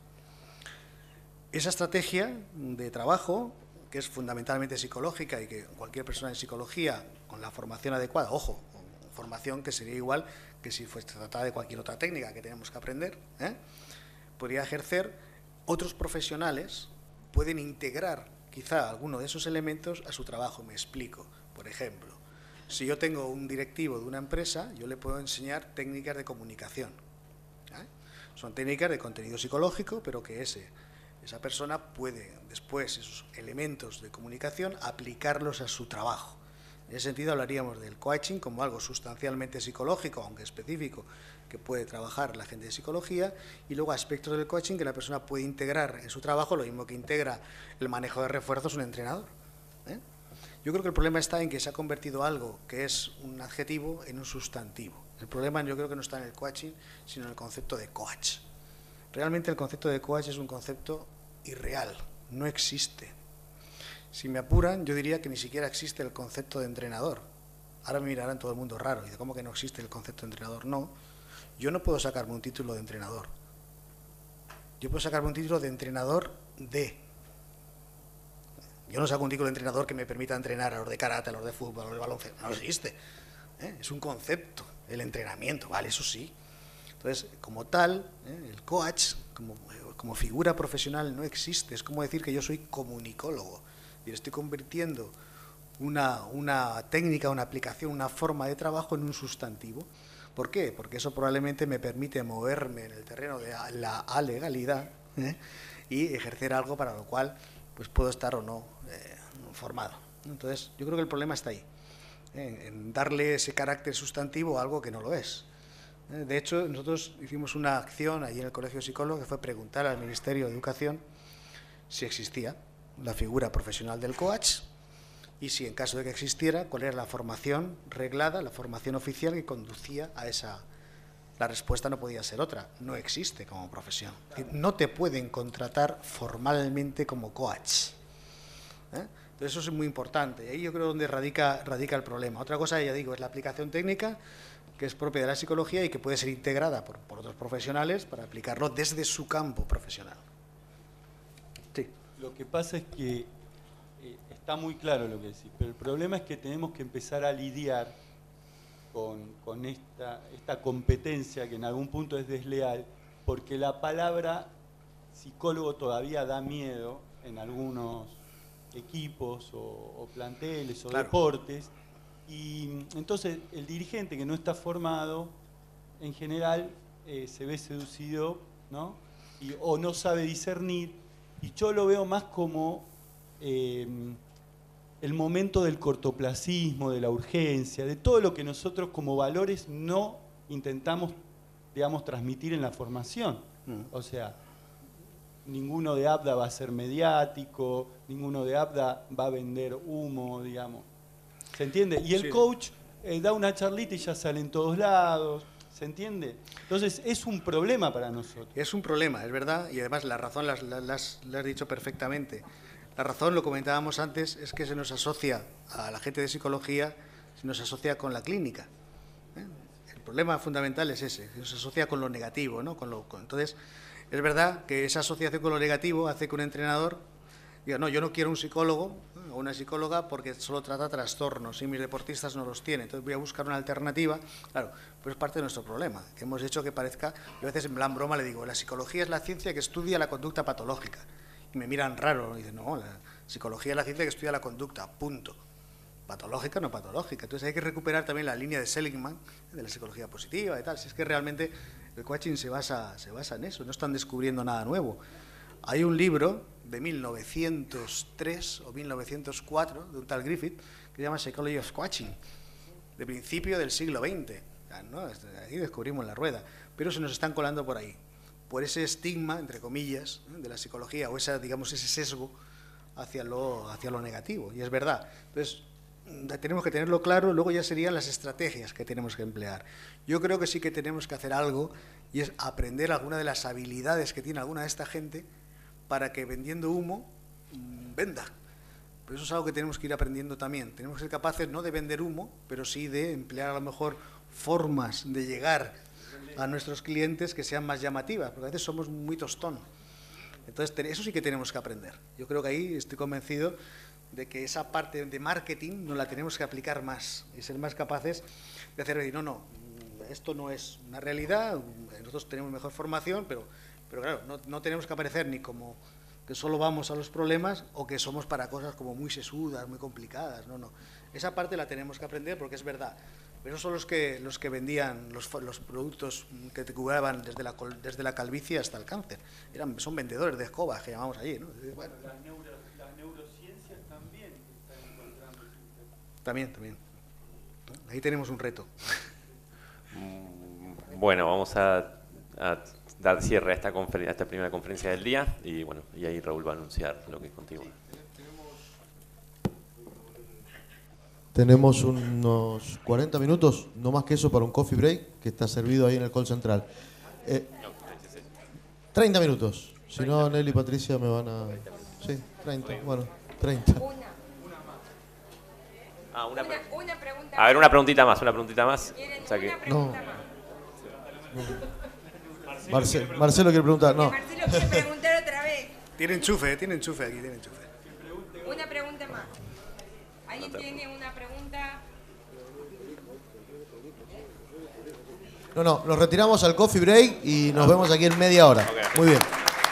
Esa estrategia de trabajo, que es fundamentalmente psicológica y que cualquier persona en psicología, con la formación adecuada, ojo, formación que sería igual que si fuese tratada de cualquier otra técnica que tenemos que aprender, ¿eh? podría ejercer, otros profesionales pueden integrar quizá alguno de esos elementos a su trabajo. Me explico. Por ejemplo, si yo tengo un directivo de una empresa, yo le puedo enseñar técnicas de comunicación. ¿eh? Son técnicas de contenido psicológico, pero que ese, esa persona puede después esos elementos de comunicación aplicarlos a su trabajo. En ese sentido hablaríamos del coaching como algo sustancialmente psicológico, aunque específico, que puede trabajar la gente de psicología, y luego aspectos del coaching que la persona puede integrar en su trabajo, lo mismo que integra el manejo de refuerzos un entrenador. ¿eh? Yo creo que el problema está en que se ha convertido algo que es un adjetivo en un sustantivo. El problema yo creo que no está en el coaching, sino en el concepto de coach. Realmente el concepto de coach es un concepto irreal, no existe. Si me apuran, yo diría que ni siquiera existe el concepto de entrenador. Ahora me mirarán todo el mundo raro, y de cómo que no existe el concepto de entrenador. No, yo no puedo sacarme un título de entrenador. Yo puedo sacarme un título de entrenador de... Yo no saco un título de entrenador que me permita entrenar a los de karate, a los de fútbol, a los de baloncesto. No existe. ¿eh? Es un concepto, el entrenamiento, vale, eso sí. Entonces, como tal, ¿eh? el coach, como, como figura profesional, no existe. Es como decir que yo soy comunicólogo y estoy convirtiendo una, una técnica, una aplicación, una forma de trabajo en un sustantivo. ¿Por qué? Porque eso probablemente me permite moverme en el terreno de la alegalidad ¿eh? y ejercer algo para lo cual pues puedo estar o no eh, formado. Entonces, yo creo que el problema está ahí, ¿eh? en darle ese carácter sustantivo a algo que no lo es. ¿eh? De hecho, nosotros hicimos una acción allí en el Colegio de Psicólogos que fue preguntar al Ministerio de Educación si existía la figura profesional del coach y si, en caso de que existiera, cuál era la formación reglada, la formación oficial que conducía a esa... La respuesta no podía ser otra, no existe como profesión. No te pueden contratar formalmente como coach. ¿eh? Entonces eso es muy importante, y ahí yo creo donde radica, radica el problema. Otra cosa, ya digo, es la aplicación técnica, que es propia de la psicología y que puede ser integrada por, por otros profesionales para aplicarlo desde su campo profesional. Sí. Lo que pasa es que eh, está muy claro lo que decís, pero el problema es que tenemos que empezar a lidiar con, con esta, esta competencia que en algún punto es desleal, porque la palabra psicólogo todavía da miedo en algunos equipos o, o planteles o claro. deportes, y entonces el dirigente que no está formado, en general, eh, se ve seducido, ¿no? Y, o no sabe discernir, y yo lo veo más como eh, el momento del cortoplacismo, de la urgencia, de todo lo que nosotros como valores no intentamos, digamos, transmitir en la formación. Mm. O sea, ninguno de ABDA va a ser mediático, ninguno de ABDA va a vender humo, digamos. ¿Se entiende? Y el sí. coach eh, da una charlita y ya sale en todos lados. ¿Se entiende? Entonces, es un problema para nosotros. Es un problema, es verdad, y además la razón la has dicho perfectamente. La razón, lo comentábamos antes, es que se nos asocia a la gente de psicología, se nos asocia con la clínica. ¿eh? El problema fundamental es ese, se nos asocia con lo negativo, ¿no? Con lo, con, entonces, es verdad que esa asociación con lo negativo hace que un entrenador diga, no, yo no quiero un psicólogo o una psicóloga porque solo trata trastornos y mis deportistas no los tienen, entonces voy a buscar una alternativa. Claro, pues es parte de nuestro problema, que hemos hecho que parezca, yo a veces en plan broma le digo, la psicología es la ciencia que estudia la conducta patológica. Y me miran raro, y dicen, no, la psicología es la ciencia que estudia la conducta, punto. Patológica, no patológica. Entonces hay que recuperar también la línea de Seligman, de la psicología positiva y tal. Si es que realmente el coaching se basa, se basa en eso, no están descubriendo nada nuevo. Hay un libro de mil novecientos tres o mil novecientos cuatro, de un tal Griffith, que se llama Psychology of Coaching, de principio del siglo veinte. ¿no? Ahí descubrimos la rueda, pero se nos están colando por ahí, por ese estigma, entre comillas, de la psicología, o esa, digamos, ese sesgo hacia lo, hacia lo negativo, y es verdad. Entonces, tenemos que tenerlo claro, luego ya serían las estrategias que tenemos que emplear. Yo creo que sí que tenemos que hacer algo, y es aprender alguna de las habilidades que tiene alguna de esta gente, para que vendiendo humo, venda. Pero eso es algo que tenemos que ir aprendiendo también. Tenemos que ser capaces no de vender humo, pero sí de emplear a lo mejor formas de llegar a nuestros clientes que sean más llamativas, porque a veces somos muy tostón. Entonces, eso sí que tenemos que aprender. Yo creo que ahí estoy convencido de que esa parte de marketing nos la tenemos que aplicar más y ser más capaces de hacer, no, no, esto no es una realidad, nosotros tenemos mejor formación, pero, pero claro, no, no tenemos que aparecer ni como que solo vamos a los problemas o que somos para cosas como muy sesudas, muy complicadas, no, no. Esa parte la tenemos que aprender porque es verdad. Pero esos son los que, los que vendían los, los productos que te curaban desde la, desde la calvicie hasta el cáncer. Eran, son vendedores de escobas, que llamamos allí, ¿no? Bueno. Las, neuro, las neurociencias también están encontrando. También, también. Ahí tenemos un reto. Bueno, vamos a, a dar cierre a esta, a esta primera conferencia del día y bueno, y ahí Raúl va a anunciar lo que continúa. Tenemos unos cuarenta minutos, no más que eso, para un coffee break que está servido ahí en el call central. Eh, treinta minutos. Si no, Nelly y Patricia me van a... Sí, treinta. Bueno, treinta. Una. Ah, una, Una, una pregunta. a ver, una preguntita más, una preguntita más. ¿Quieren O sea que, una pregunta No. Marcelo, Marcelo quiere preguntar. más? No. Marcelo quiere preguntar otra vez. Tiene enchufe, tiene enchufe aquí, tiene enchufe. Una pregunta más. ¿Alguien tiene una pregunta? No, no, nos retiramos al coffee break y nos vemos aquí en media hora. Okay. Muy bien.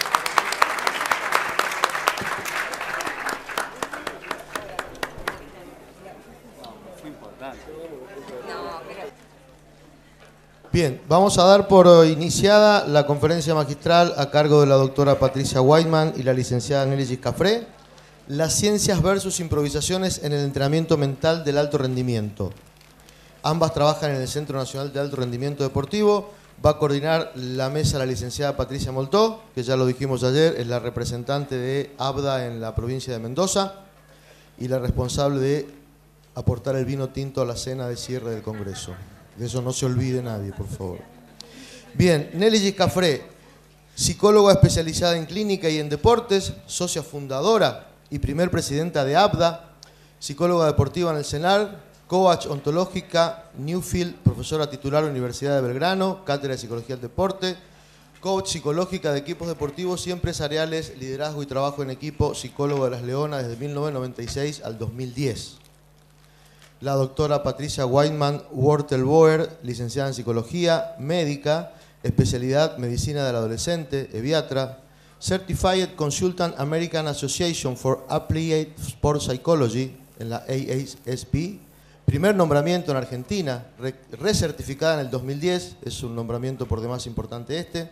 Bien, vamos a dar por iniciada la conferencia magistral a cargo de la doctora Patricia Whiteman y la licenciada Nelly Giscafré, las ciencias versus improvisaciones en el entrenamiento mental del alto rendimiento. Ambas trabajan en el Centro Nacional de Alto Rendimiento Deportivo. Va a coordinar la mesa la licenciada Patricia Moltó, que ya lo dijimos ayer, es la representante de ABDA en la provincia de Mendoza y la responsable de aportar el vino tinto a la cena de cierre del Congreso. De eso no se olvide nadie, por favor. Bien, Nelly Giscafré, psicóloga especializada en clínica y en deportes, socia fundadora y primer presidenta de ABDA, psicóloga deportiva en el CENAR, coach ontológica Newfield, profesora titular Universidad de Belgrano, cátedra de Psicología del Deporte, coach psicológica de equipos deportivos y empresariales, liderazgo y trabajo en equipo, psicólogo de Las Leonas desde mil novecientos noventa y seis al dos mil diez. La doctora Patricia Whiteman Wortelboer, licenciada en Psicología, médica, especialidad Medicina del Adolescente, Eviatra, Certified Consultant American Association for Applied Sport Psychology, en la A A S P, primer nombramiento en Argentina, re recertificada en el dos mil diez, es un nombramiento por demás importante este.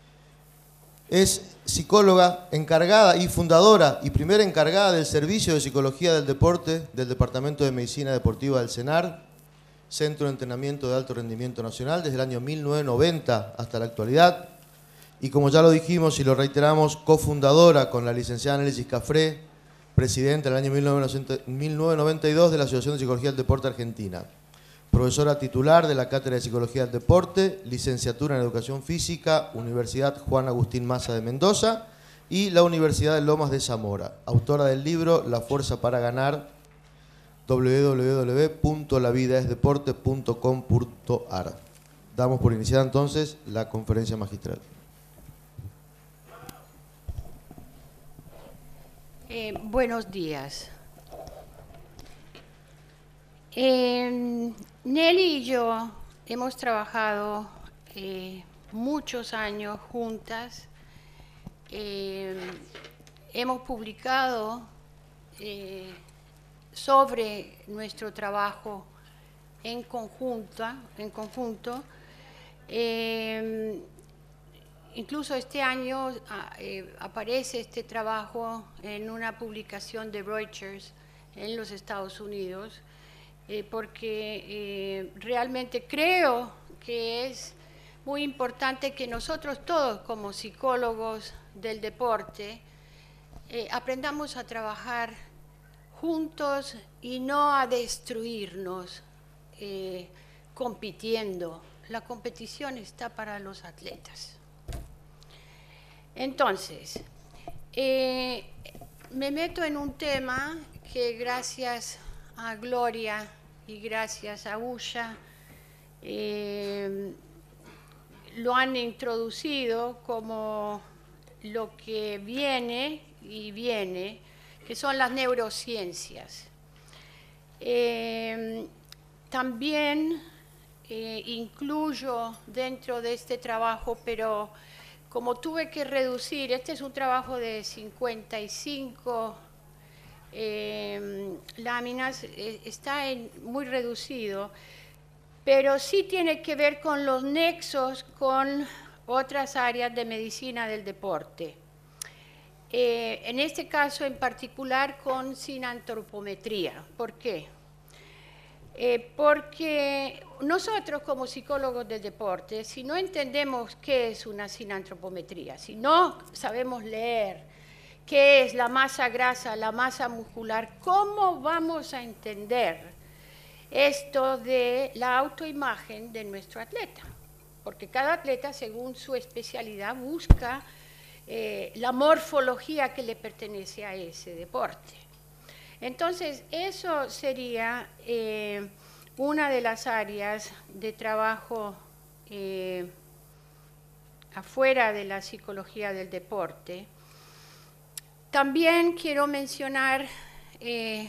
Es psicóloga encargada y fundadora y primera encargada del Servicio de Psicología del Deporte del Departamento de Medicina Deportiva del CENAR, Centro de Entrenamiento de Alto Rendimiento Nacional, desde el año mil novecientos noventa hasta la actualidad. Y como ya lo dijimos y lo reiteramos, cofundadora con la licenciada Nelly Giscafré, presidenta en el año mil novecientos noventa y dos de la Asociación de Psicología del Deporte Argentina. Profesora titular de la Cátedra de Psicología del Deporte, licenciatura en Educación Física, Universidad Juan Agustín Maza de Mendoza y la Universidad de Lomas de Zamora. Autora del libro La Fuerza para Ganar, w w w punto la vida es deporte punto com punto a r. Damos por iniciada entonces la conferencia magistral. Eh, buenos días. Eh, Nelly y yo hemos trabajado eh, muchos años juntas. Eh, hemos publicado eh, sobre nuestro trabajo en conjunto, en conjunto. Eh, incluso este año eh, aparece este trabajo en una publicación de Reuters en los Estados Unidos. Eh, porque eh, realmente creo que es muy importante que nosotros todos como psicólogos del deporte eh, aprendamos a trabajar juntos y no a destruirnos eh, compitiendo. La competición está para los atletas. Entonces, eh, me meto en un tema que gracias a Gloria y gracias a Usha eh, lo han introducido como lo que viene y viene, que son las neurociencias. Eh, también eh, incluyo dentro de este trabajo, pero como tuve que reducir, este es un trabajo de cincuenta y cinco Eh, láminas, eh, está en, muy reducido, pero sí tiene que ver con los nexos con otras áreas de medicina del deporte. Eh, en este caso en particular con sinantropometría. ¿Por qué? Eh, porque nosotros como psicólogos del deporte, si no entendemos qué es una sinantropometría, si no sabemos leer qué es la masa grasa, la masa muscular, ¿cómo vamos a entender esto de la autoimagen de nuestro atleta? Porque cada atleta, según su especialidad, busca eh, la morfología que le pertenece a ese deporte. Entonces, eso sería eh, una de las áreas de trabajo eh, afuera de la psicología del deporte. También quiero mencionar, eh,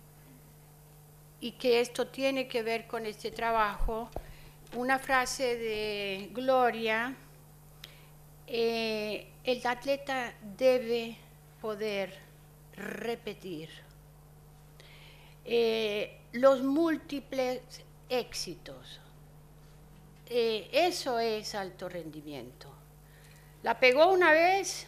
y que esto tiene que ver con este trabajo, una frase de Gloria: eh, el atleta debe poder repetir eh, los múltiples éxitos. Eh, eso es alto rendimiento. La pegó una vez,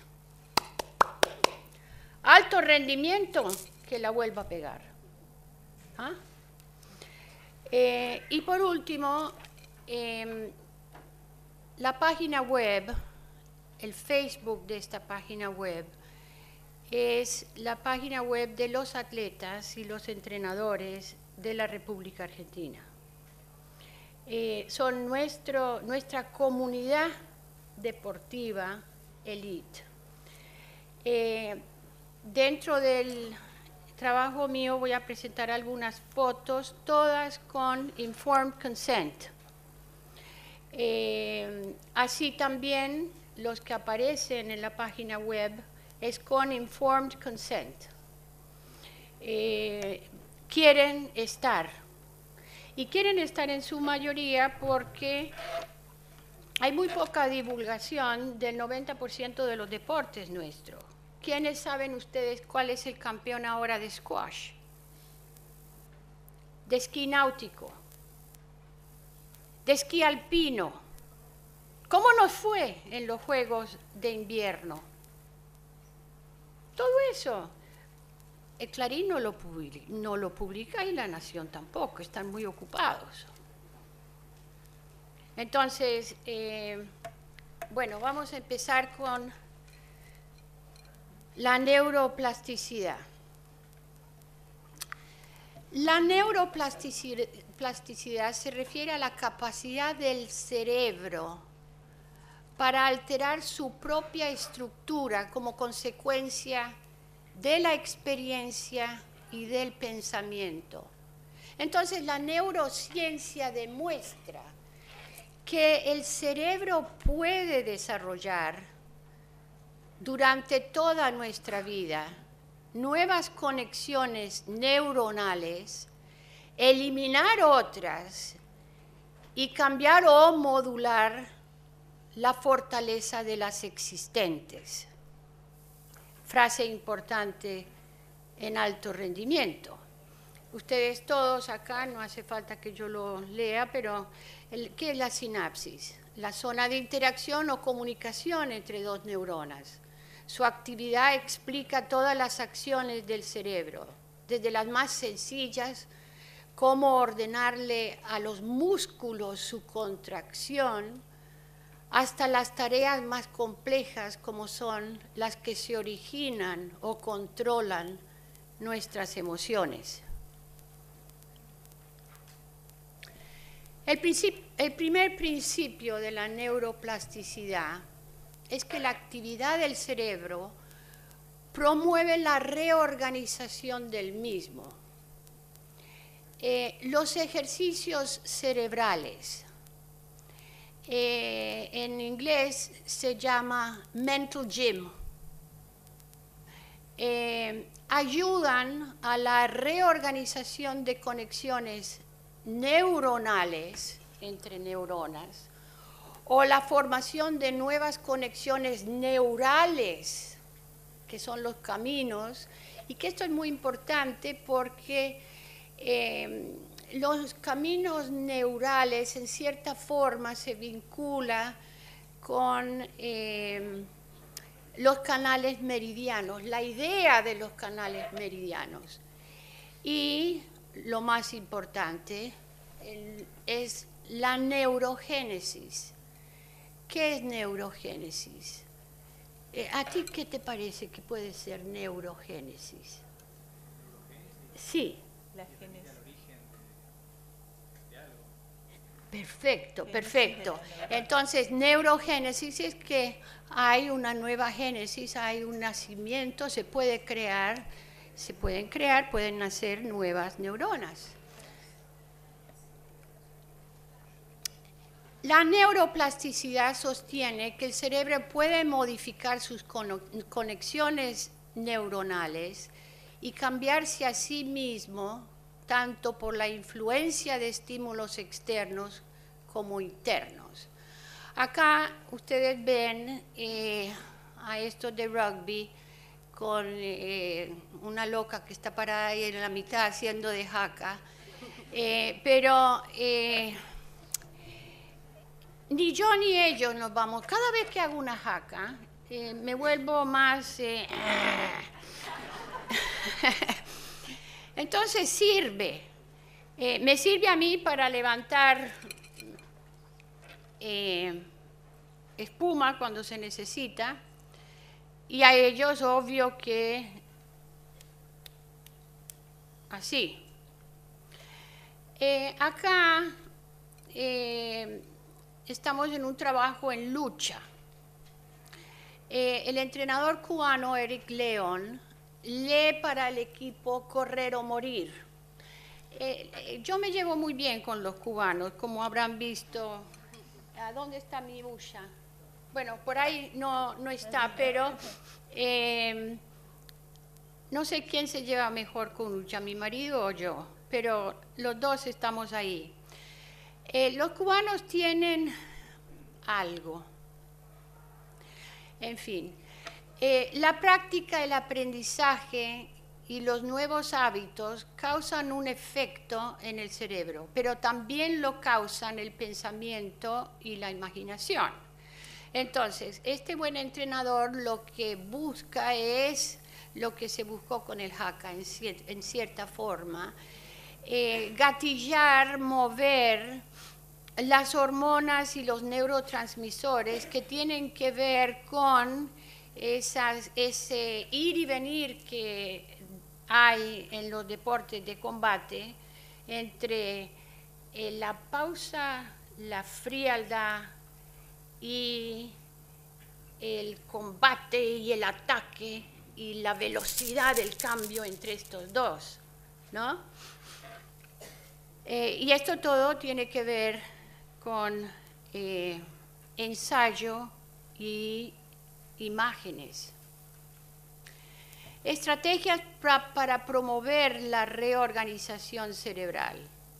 alto rendimiento, que la vuelva a pegar. ¿Ah? Eh, y por último, eh, la página web, el Facebook de esta página web, es la página web de los atletas y los entrenadores de la República Argentina. Eh, son nuestro, nuestra comunidad deportiva elite. Eh, dentro del trabajo mío voy a presentar algunas fotos, todas con informed consent. Eh, así también los que aparecen en la página web es con informed consent. Eh, quieren estar. Y quieren estar en su mayoría porque hay muy poca divulgación del noventa por ciento de los deportes nuestros. ¿Quiénes saben ustedes cuál es el campeón ahora de squash? De esquí náutico, de esquí alpino. ¿Cómo nos fue en los Juegos de Invierno? Todo eso. El Clarín no lo publica, no lo publica y La Nación tampoco, están muy ocupados. Entonces, eh, bueno, vamos a empezar con la neuroplasticidad. La neuroplasticidad se refiere a la capacidad del cerebro para alterar su propia estructura como consecuencia de la experiencia y del pensamiento. Entonces, la neurociencia demuestra que el cerebro puede desarrollar durante toda nuestra vida nuevas conexiones neuronales, eliminar otras y cambiar o modular la fortaleza de las existentes. Frase importante en alto rendimiento. Ustedes todos acá, no hace falta que yo lo lea, pero el, ¿qué es la sinapsis? La zona de interacción o comunicación entre dos neuronas. Su actividad explica todas las acciones del cerebro, desde las más sencillas, cómo ordenarle a los músculos su contracción, hasta las tareas más complejas como son las que se originan o controlan nuestras emociones. El, el primer principio de la neuroplasticidad es que la actividad del cerebro promueve la reorganización del mismo. Eh, los ejercicios cerebrales, Eh, en inglés se llama mental gym, eh, ayudan a la reorganización de conexiones neuronales entre neuronas o la formación de nuevas conexiones neurales, que son los caminos, y que esto es muy importante porque eh, los caminos neurales en cierta forma se vinculan con eh, los canales meridianos, la idea de los canales meridianos. Y lo más importante, el, es la neurogénesis. ¿Qué es neurogénesis? Eh, ¿A ti qué te parece que puede ser neurogénesis? Sí. La génesis. Perfecto, perfecto. Entonces, neurogénesis es que hay una nueva génesis, hay un nacimiento, se puede crear, se pueden crear, pueden nacer nuevas neuronas. La neuroplasticidad sostiene que el cerebro puede modificar sus conexiones neuronales y cambiarse a sí mismo tanto por la influencia de estímulos externos como internos. Acá ustedes ven eh, a estos de rugby con eh, una loca que está parada ahí en la mitad haciendo de jaca, eh, pero eh, ni yo ni ellos nos vamos. Cada vez que hago una jaca, eh, me vuelvo más... Eh, Entonces sirve, eh, me sirve a mí para levantar eh, espuma cuando se necesita, y a ellos obvio que así. Eh, acá eh, estamos en un trabajo en lucha. Eh, el entrenador cubano Eric León lee para el equipo Correr o Morir. Eh, eh, yo me llevo muy bien con los cubanos, como habrán visto. ¿A dónde está mi bulla? Bueno, por ahí no, no está, pero eh, no sé quién se lleva mejor con lucha, mi marido o yo, pero los dos estamos ahí. Eh, los cubanos tienen algo. En fin. Eh, la práctica, el aprendizaje y los nuevos hábitos causan un efecto en el cerebro, pero también lo causan el pensamiento y la imaginación. Entonces, este buen entrenador lo que busca es lo que se buscó con el haka en, cier en cierta forma, eh, gatillar, mover las hormonas y los neurotransmisores que tienen que ver con Esas, ese ir y venir que hay en los deportes de combate entre eh, la pausa, la frialdad y el combate y el ataque y la velocidad del cambio entre estos dos, ¿no? Eh, y esto todo tiene que ver con eh, ensayo y imágenes. Estrategias pra, para promover la reorganización cerebral.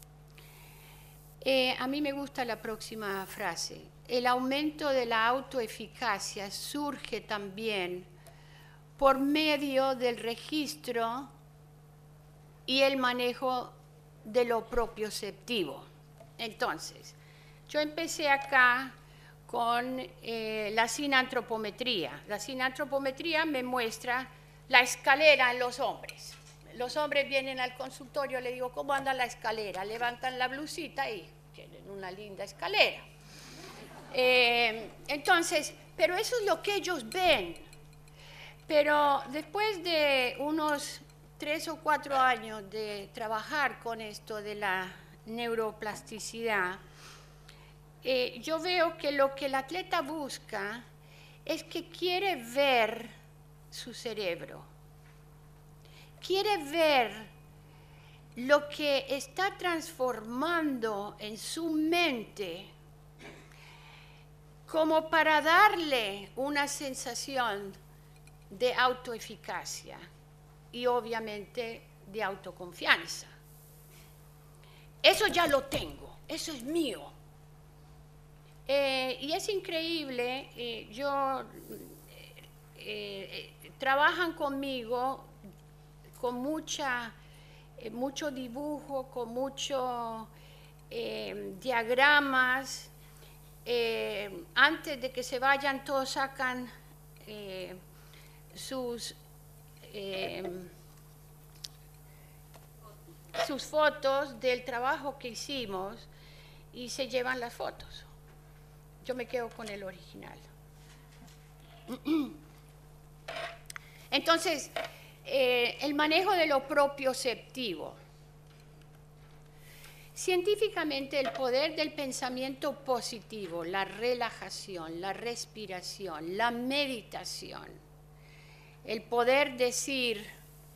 Eh, a mí me gusta la próxima frase. El aumento de la autoeficacia surge también por medio del registro y el manejo de lo propioceptivo. Entonces, yo empecé acá con eh, la sinantropometría. La sinantropometría me muestra la escalera en los hombres. Los hombres vienen al consultorio, le digo, ¿cómo anda la escalera? Levantan la blusita y tienen una linda escalera. Eh, entonces, pero eso es lo que ellos ven. Pero después de unos tres o cuatro años de trabajar con esto de la neuroplasticidad, Eh, yo veo que lo que el atleta busca es que quiere ver su cerebro, quiere ver lo que está transformando en su mente como para darle una sensación de autoeficacia y obviamente de autoconfianza. Eso ya lo tengo, eso es mío. Eh, y es increíble, eh, yo, eh, eh, trabajan conmigo con mucha, eh, mucho dibujo, con muchos eh, diagramas. Eh, antes de que se vayan, todos sacan eh, sus eh, sus fotos del trabajo que hicimos y se llevan las fotos. Yo me quedo con el original. Entonces, eh, el manejo de lo propioceptivo. Científicamente, el poder del pensamiento positivo, la relajación, la respiración, la meditación, el poder decir,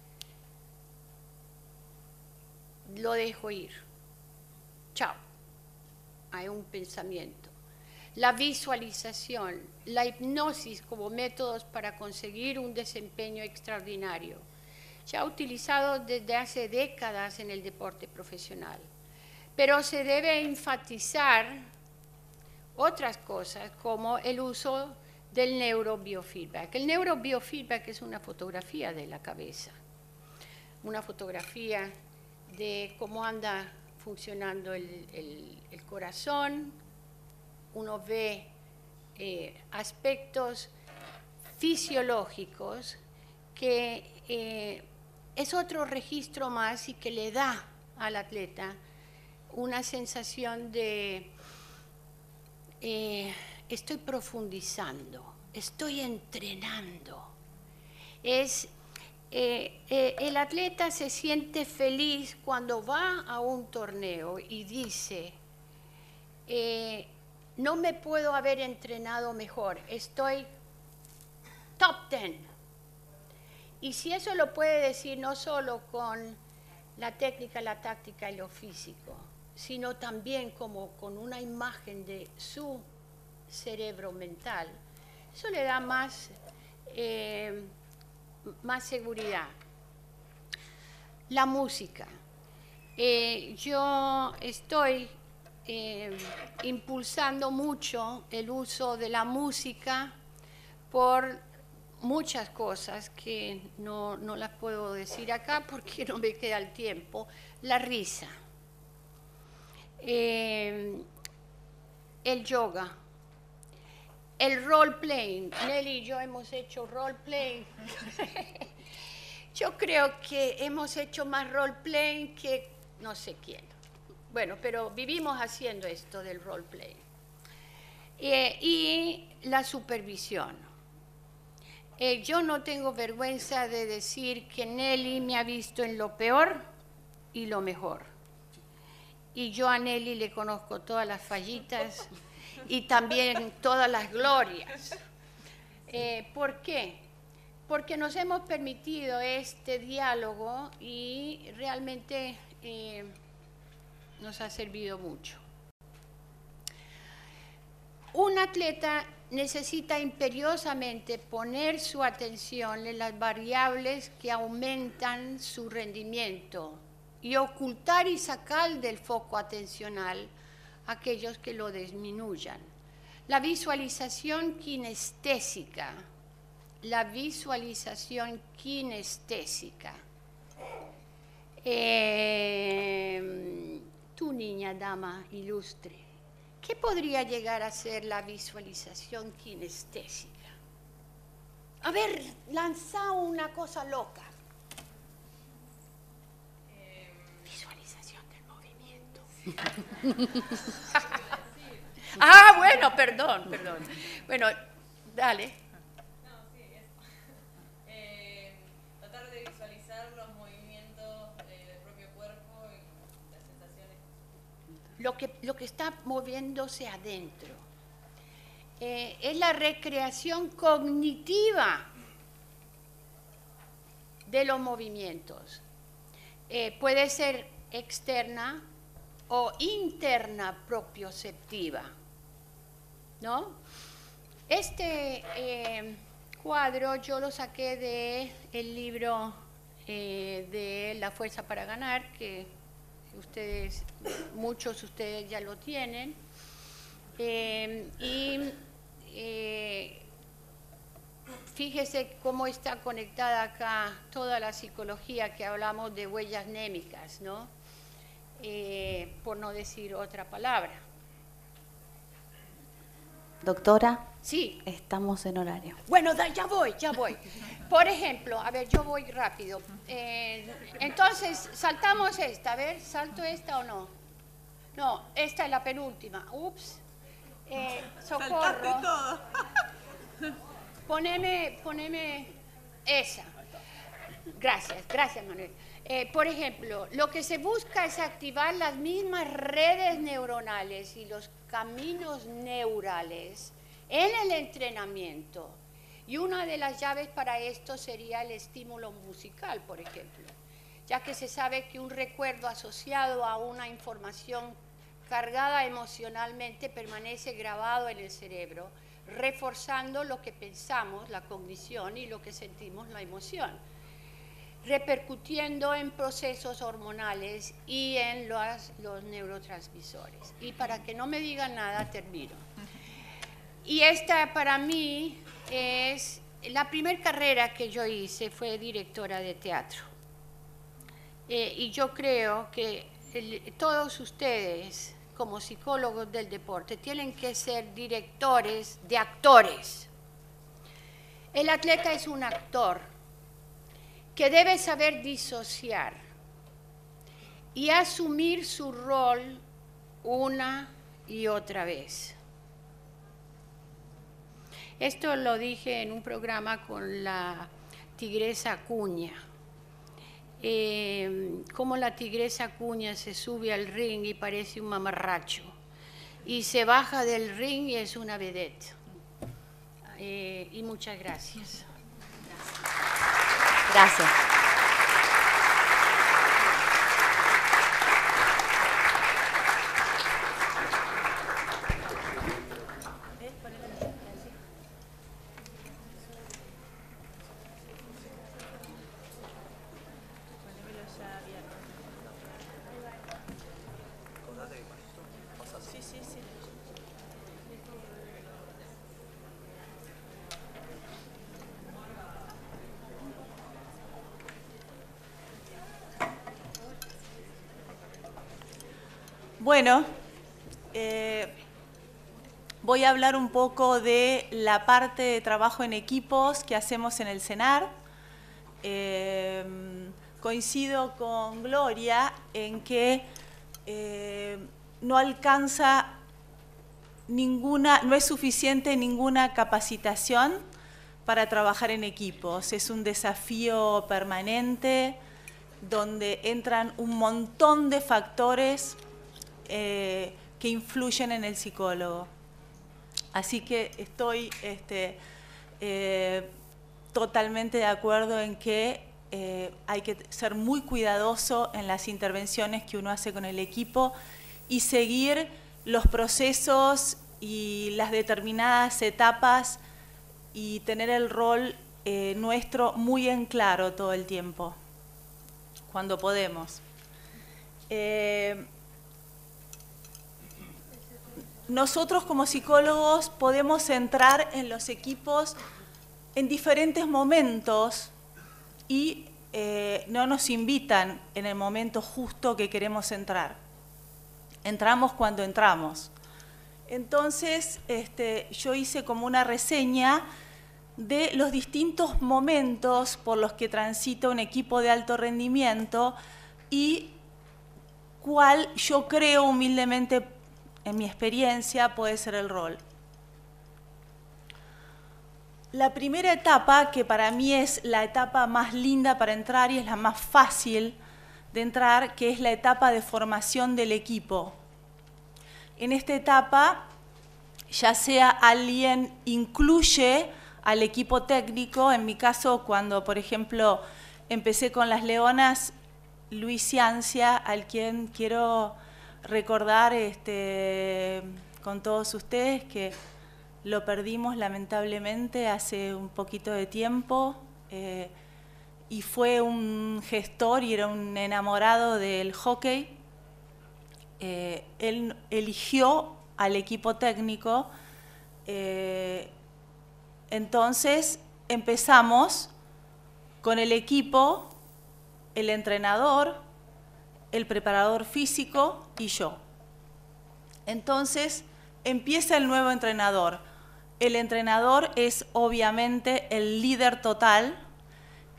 lo dejo ir, chao, hay un pensamiento. La visualización, la hipnosis como métodos para conseguir un desempeño extraordinario, ya utilizado desde hace décadas en el deporte profesional. Pero se debe enfatizar otras cosas como el uso del neurobiofeedback. El neurobiofeedback es una fotografía de la cabeza, una fotografía de cómo anda funcionando el, el, el corazón. Uno ve eh, aspectos fisiológicos que eh, es otro registro más y que le da al atleta una sensación de eh, estoy profundizando, estoy entrenando. Es, eh, eh, el atleta se siente feliz cuando va a un torneo y dice, eh, no me puedo haber entrenado mejor, estoy top ten. Y si eso lo puede decir no solo con la técnica, la táctica y lo físico, sino también como con una imagen de su cerebro mental, eso le da más, eh, más seguridad. La música. Eh, yo estoy eh, impulsando mucho el uso de la música por muchas cosas que no, no las puedo decir acá porque no me queda el tiempo. La risa. Eh, el yoga, el role playing. Nelly y yo hemos hecho role playing. Yo creo que hemos hecho más role playing que no sé quién. Bueno, pero vivimos haciendo esto del role playing. Eh, y la supervisión. Eh, yo no tengo vergüenza de decir que Nelly me ha visto en lo peor y lo mejor. Y yo a Nelly le conozco todas las fallitas y también todas las glorias. Eh, ¿Por qué? Porque nos hemos permitido este diálogo y realmente eh, nos ha servido mucho. Un atleta necesita imperiosamente poner su atención en las variables que aumentan su rendimiento y ocultar y sacar del foco atencional aquellos que lo disminuyan. La visualización kinestésica, la visualización kinestésica. Eh, tú, niña, dama ilustre, ¿qué podría llegar a ser la visualización kinestésica? A ver, lanza una cosa loca. Eh, visualización del movimiento. Ah, bueno, perdón, perdón. Bueno, dale. No, sí, eso. Eh, tratar de visualizar los movimientos eh, del propio cuerpo y las sensaciones. Lo que, lo que está moviéndose adentro. Eh, es la recreación cognitiva de los movimientos. Eh, puede ser externa o interna propioceptiva, ¿no? Este eh, cuadro yo lo saqué del libro eh, de La Fuerza para Ganar, que ustedes, muchos de ustedes ya lo tienen, eh, y eh, fíjese cómo está conectada acá toda la psicología que hablamos de huellas némicas, ¿no? Eh, por no decir otra palabra. Doctora, sí, estamos en horario. Bueno, da, ya voy, ya voy. por ejemplo, a ver, yo voy rápido. Eh, entonces, saltamos esta, a ver, ¿salto esta o no? No, esta es la penúltima. Ups. Eh, socorro. Saltaste todo. Poneme, poneme esa. Gracias, gracias Manuel. Eh, por ejemplo, lo que se busca es activar las mismas redes neuronales y los caminos neurales en el entrenamiento. Y una de las llaves para esto sería el estímulo musical, por ejemplo, ya que se sabe que un recuerdo asociado a una información cargada emocionalmente permanece grabado en el cerebro, reforzando lo que pensamos, la cognición, y lo que sentimos, la emoción, repercutiendo en procesos hormonales y en los, los neurotransmisores. Y para que no me digan nada, termino. Y esta para mí es, la primera carrera que yo hice fue directora de teatro. Eh, y yo creo que el, todos ustedes, como psicólogos del deporte, tienen que ser directores de actores. El atleta es un actor que debe saber disociar y asumir su rol una y otra vez. Esto lo dije en un programa con la tigresa Acuña. Eh, cómo la tigresa Acuña se sube al ring y parece un mamarracho, y se baja del ring y es una vedette. Eh, y muchas gracias. Gracias. Bueno, eh, voy a hablar un poco de la parte de trabajo en equipos que hacemos en el CENAR. Eh, coincido con Gloria en que eh, no alcanza ninguna, no es suficiente ninguna capacitación para trabajar en equipos. Es un desafío permanente donde entran un montón de factores Eh, que influyen en el psicólogo. Así que estoy este, eh, totalmente de acuerdo en que eh, hay que ser muy cuidadoso en las intervenciones que uno hace con el equipo y seguir los procesos y las determinadas etapas y tener el rol eh, nuestro muy en claro todo el tiempo, cuando podemos. Eh, Nosotros como psicólogos podemos entrar en los equipos en diferentes momentos y eh, no nos invitan en el momento justo que queremos entrar. Entramos cuando entramos. Entonces, este, yo hice como una reseña de los distintos momentos por los que transita un equipo de alto rendimiento y cuál yo creo humildemente, en mi experiencia, puede ser el rol. La primera etapa, que para mí es la etapa más linda para entrar y es la más fácil de entrar, que es la etapa de formación del equipo. En esta etapa, ya sea alguien incluye al equipo técnico, en mi caso, cuando, por ejemplo, empecé con las Leonas, Luis Ciancia, al quien quiero recordar este, con todos ustedes que lo perdimos lamentablemente hace un poquito de tiempo eh, y fue un gestor y era un enamorado del hockey. Eh, él eligió al equipo técnico, eh, entonces empezamos con el equipo, el entrenador, el preparador físico y yo. Entonces empieza el nuevo entrenador. El entrenador es obviamente el líder total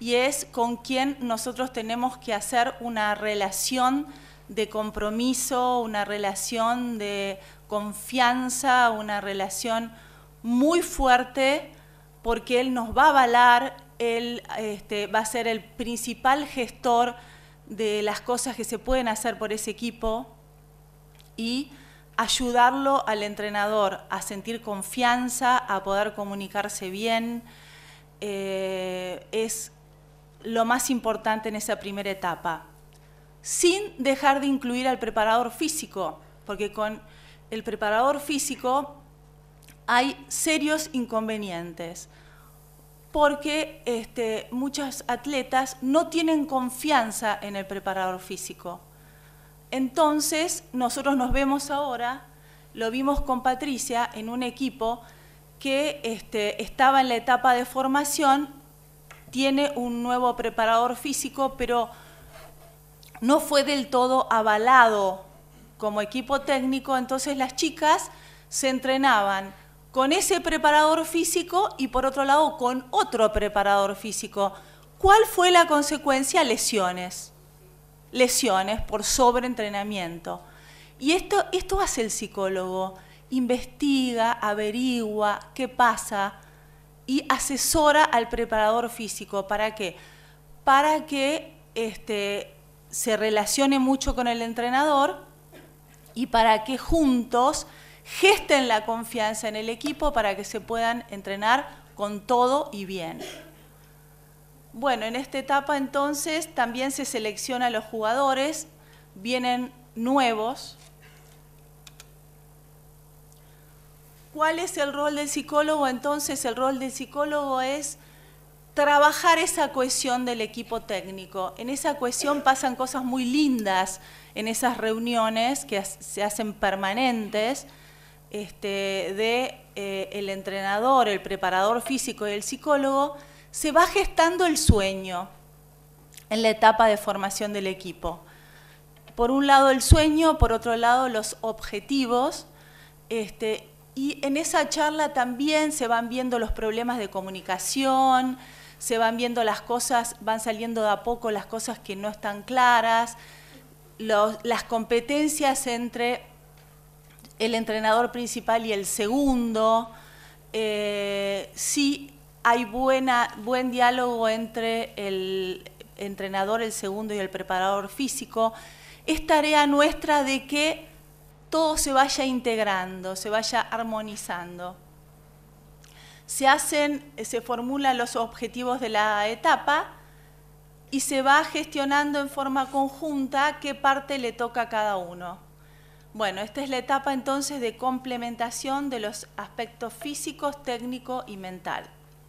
y es con quien nosotros tenemos que hacer una relación de compromiso, una relación de confianza, una relación muy fuerte, porque él nos va a avalar, él este, va a ser el principal gestor de las cosas que se pueden hacer por ese equipo y ayudarlo al entrenador a sentir confianza, a poder comunicarse bien, eh, es lo más importante en esa primera etapa. Sin dejar de incluir al preparador físico, porque con el preparador físico hay serios inconvenientes, porque este, muchos atletas no tienen confianza en el preparador físico. Entonces, nosotros nos vemos ahora, lo vimos con Patricia, en un equipo que este, estaba en la etapa de formación, tiene un nuevo preparador físico, pero no fue del todo avalado como equipo técnico, entonces las chicas se entrenaban con ese preparador físico y por otro lado con otro preparador físico. ¿Cuál fue la consecuencia? Lesiones. Lesiones por sobreentrenamiento. Y esto, esto hace el psicólogo, investiga, averigua qué pasa y asesora al preparador físico. ¿Para qué? Para que este, se relacione mucho con el entrenador y para que juntos gesten la confianza en el equipo para que se puedan entrenar con todo y bien. Bueno, en esta etapa entonces también se selecciona a los jugadores, vienen nuevos. ¿Cuál es el rol del psicólogo? Entonces el rol del psicólogo es trabajar esa cohesión del equipo técnico. En esa cohesión pasan cosas muy lindas en esas reuniones que se hacen permanentes este, de eh, el entrenador, el preparador físico y el psicólogo. Se va gestando el sueño en la etapa de formación del equipo. Por un lado el sueño, por otro lado los objetivos, este, y en esa charla también se van viendo los problemas de comunicación, se van viendo las cosas, van saliendo de a poco las cosas que no están claras, los, las competencias entre el entrenador principal y el segundo, eh, sí hay buena, buen diálogo entre el entrenador, el segundo y el preparador físico. Es tarea nuestra de que todo se vaya integrando, se vaya armonizando. Se hacen, se formulan los objetivos de la etapa y se va gestionando en forma conjunta qué parte le toca a cada uno. Bueno, esta es la etapa entonces de complementación de los aspectos físicos, técnico y mental.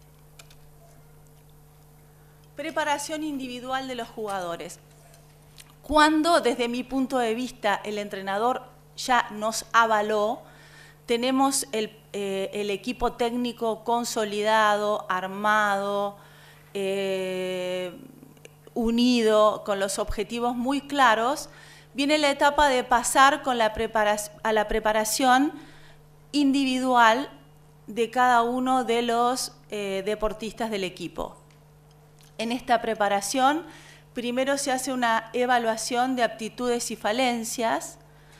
Preparación individual de los jugadores. Cuando, desde mi punto de vista, el entrenador ya nos avaló, tenemos el, eh, el equipo técnico consolidado, armado, eh, unido, con los objetivos muy claros, viene la etapa de pasar con la preparación, a la preparación individual de cada uno de los eh, deportistas del equipo. En esta preparación, primero se hace una evaluación de aptitudes y falencias.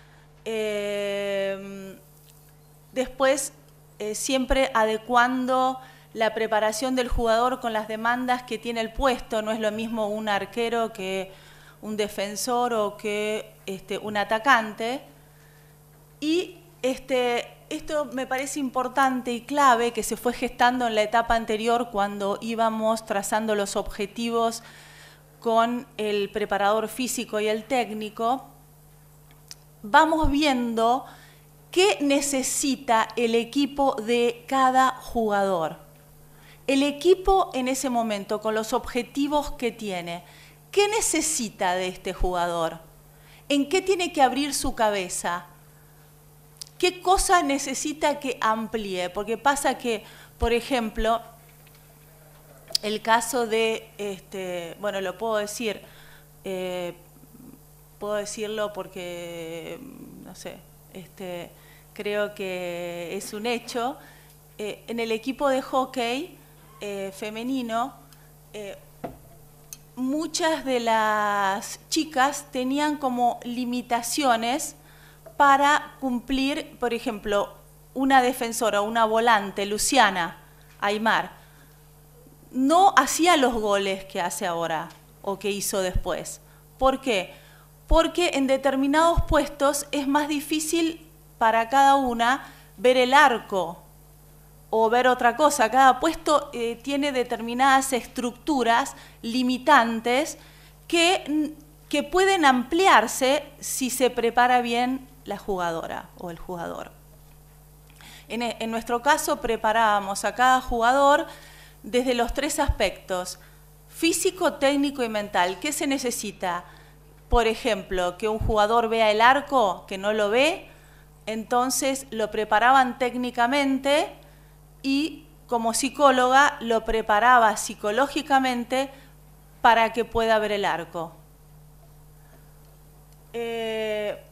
Eh, después, eh, siempre adecuando la preparación del jugador con las demandas que tiene el puesto. No es lo mismo un arquero que un defensor o que este, un atacante. Y este, esto me parece importante y clave, que se fue gestando en la etapa anterior cuando íbamos trazando los objetivos con el preparador físico y el técnico. Vamos viendo qué necesita el equipo de cada jugador. El equipo en ese momento, con los objetivos que tiene, ¿qué necesita de este jugador? ¿En qué tiene que abrir su cabeza? ¿Qué cosa necesita que amplíe? Porque pasa que, por ejemplo, el caso de, este, bueno, lo puedo decir, eh, puedo decirlo porque, no sé, este, creo que es un hecho. Eh, en el equipo de hockey eh, femenino, eh, muchas de las chicas tenían como limitaciones para cumplir, por ejemplo, una defensora, una volante, Luciana Aymar, no hacía los goles que hace ahora o que hizo después. ¿Por qué? Porque en determinados puestos es más difícil para cada una ver el arco o ver otra cosa. Cada puesto eh, tiene determinadas estructuras limitantes que, que pueden ampliarse si se prepara bien la jugadora o el jugador. En, en nuestro caso preparábamos a cada jugador desde los tres aspectos: físico, técnico y mental. ¿Qué se necesita? Por ejemplo, que un jugador vea el arco, que no lo ve, entonces lo preparaban técnicamente y como psicóloga lo preparaba psicológicamente para que pueda ver el arco. Eh,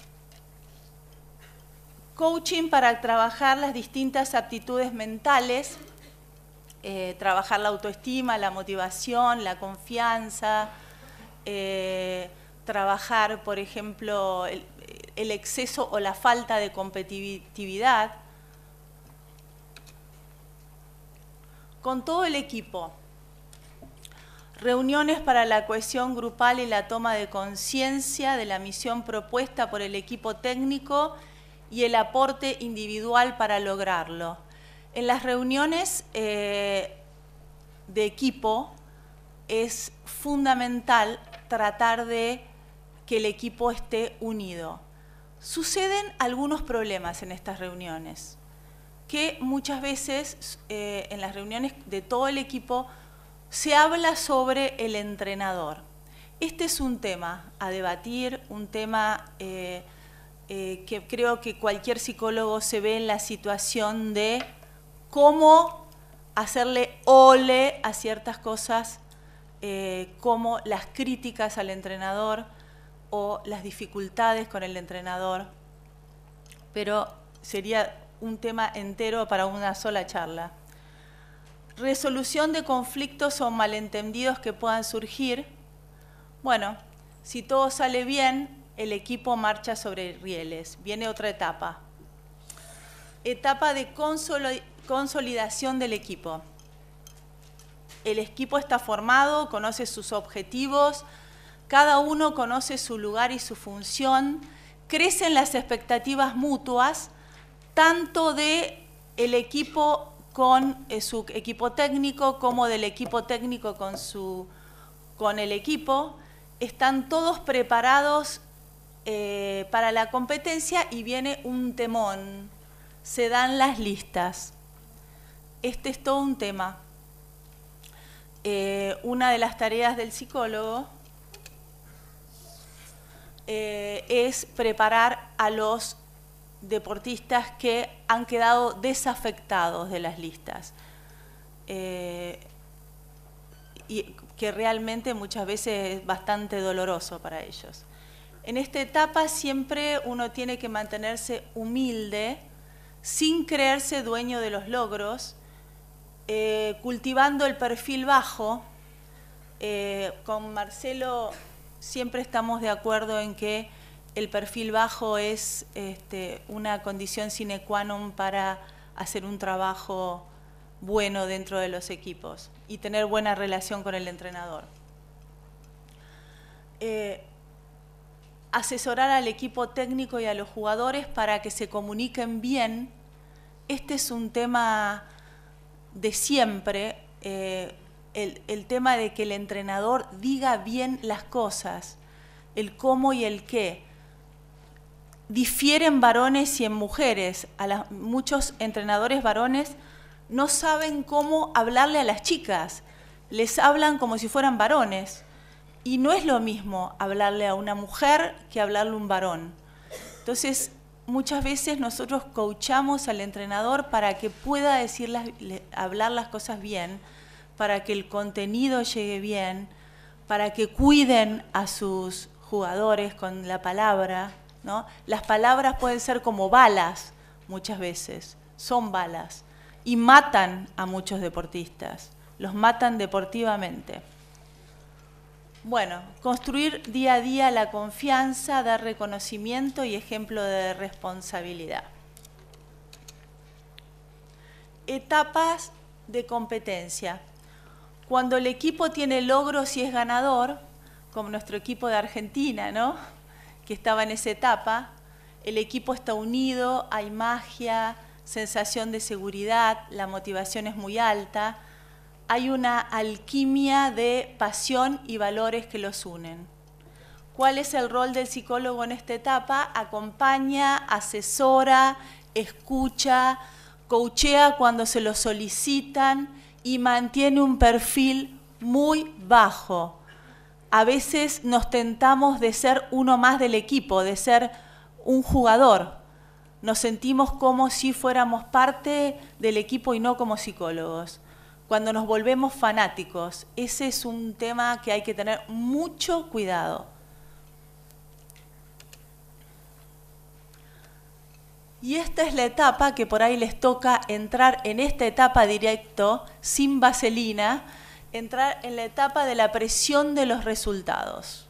coaching para trabajar las distintas aptitudes mentales, eh, trabajar la autoestima, la motivación, la confianza, eh, trabajar, por ejemplo, el, el exceso o la falta de competitividad, con todo el equipo. Reuniones para la cohesión grupal y la toma de conciencia de la misión propuesta por el equipo técnico y el aporte individual para lograrlo. En las reuniones eh, de equipo es fundamental tratar de que el equipo esté unido. Suceden algunos problemas en estas reuniones, que muchas veces eh, en las reuniones de todo el equipo se habla sobre el entrenador. Este es un tema a debatir, un tema eh, eh, que creo que cualquier psicólogo se ve en la situación de cómo hacerle ole a ciertas cosas, eh, como las críticas al entrenador o las dificultades con el entrenador, pero sería un tema entero para una sola charla. Resolución de conflictos o malentendidos que puedan surgir. Bueno, si todo sale bien, el equipo marcha sobre rieles. Viene otra etapa. Etapa de consolidación del equipo. El equipo está formado, conoce sus objetivos, cada uno conoce su lugar y su función, crecen las expectativas mutuas, tanto del equipo con eh, su equipo técnico como del equipo técnico con, su, con el equipo. Están todos preparados eh, para la competencia y viene un temón. Se dan las listas. Este es todo un tema. Eh, una de las tareas del psicólogo eh, es preparar a los deportistas que han quedado desafectados de las listas, eh, y que realmente muchas veces es bastante doloroso para ellos. En esta etapa siempre uno tiene que mantenerse humilde, sin creerse dueño de los logros, eh, cultivando el perfil bajo. Eh, con Marcelo siempre estamos de acuerdo en que el perfil bajo es este, una condición sine qua non para hacer un trabajo bueno dentro de los equipos y tener buena relación con el entrenador. Eh, asesorar al equipo técnico y a los jugadores para que se comuniquen bien. Este es un tema de siempre, eh, el, el tema de que el entrenador diga bien las cosas, el cómo y el qué. Difieren varones y en mujeres. A las, muchos entrenadores varones no saben cómo hablarle a las chicas, les hablan como si fueran varones. Y no es lo mismo hablarle a una mujer que hablarle a un varón. Entonces, muchas veces nosotros coachamos al entrenador para que pueda decir las, hablar las cosas bien, para que el contenido llegue bien, para que cuiden a sus jugadores con la palabra, ¿no? Las palabras pueden ser como balas muchas veces, son balas, y matan a muchos deportistas, los matan deportivamente. Bueno, construir día a día la confianza, dar reconocimiento y ejemplo de responsabilidad. Etapas de competencia. Cuando el equipo tiene logros y es ganador, como nuestro equipo de Argentina, ¿no?, que estaba en esa etapa, el equipo está unido, hay magia, sensación de seguridad, la motivación es muy alta, hay una alquimia de pasión y valores que los unen. ¿Cuál es el rol del psicólogo en esta etapa? Acompaña, asesora, escucha, coachea cuando se lo solicitan y mantiene un perfil muy bajo. A veces nos tentamos de ser uno más del equipo, de ser un jugador. Nos sentimos como si fuéramos parte del equipo y no como psicólogos. Cuando nos volvemos fanáticos, ese es un tema que hay que tener mucho cuidado. Y esta es la etapa que por ahí les toca entrar en esta etapa directo, sin vaselina, entrar en la etapa de la presión de los resultados.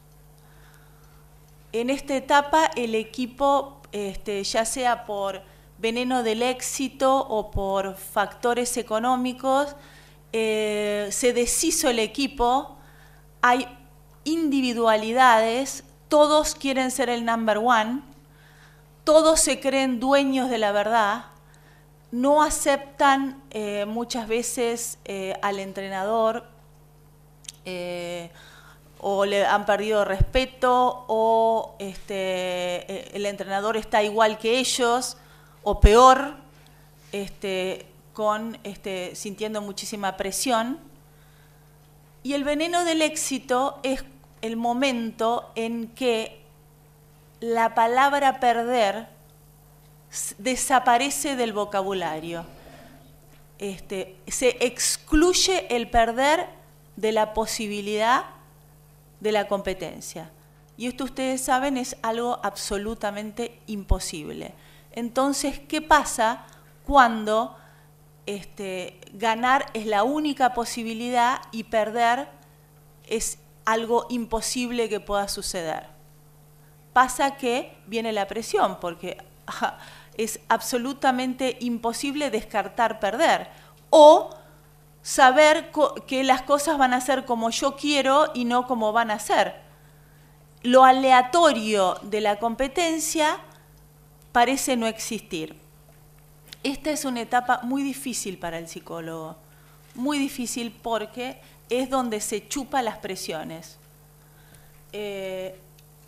En esta etapa el equipo, este, ya sea por veneno del éxito o por factores económicos, eh, se deshizo el equipo, hay individualidades, todos quieren ser el number one, todos se creen dueños de la verdad, no aceptan eh, muchas veces eh, al entrenador, eh, o le han perdido respeto, o este, el entrenador está igual que ellos, o peor, este, con, este, sintiendo muchísima presión. Y el veneno del éxito es el momento en que la palabra perder desaparece del vocabulario. Este, se excluye el perder de la posibilidad de la competencia. Y esto ustedes saben es algo absolutamente imposible. Entonces, ¿qué pasa cuando este, ganar es la única posibilidad y perder es algo imposible que pueda suceder? Pasa que viene la presión, porque ajá, es absolutamente imposible descartar perder. O saber que las cosas van a ser como yo quiero y no como van a ser. Lo aleatorio de la competencia parece no existir. Esta es una etapa muy difícil para el psicólogo, muy difícil porque es donde se chupa las presiones. Eh,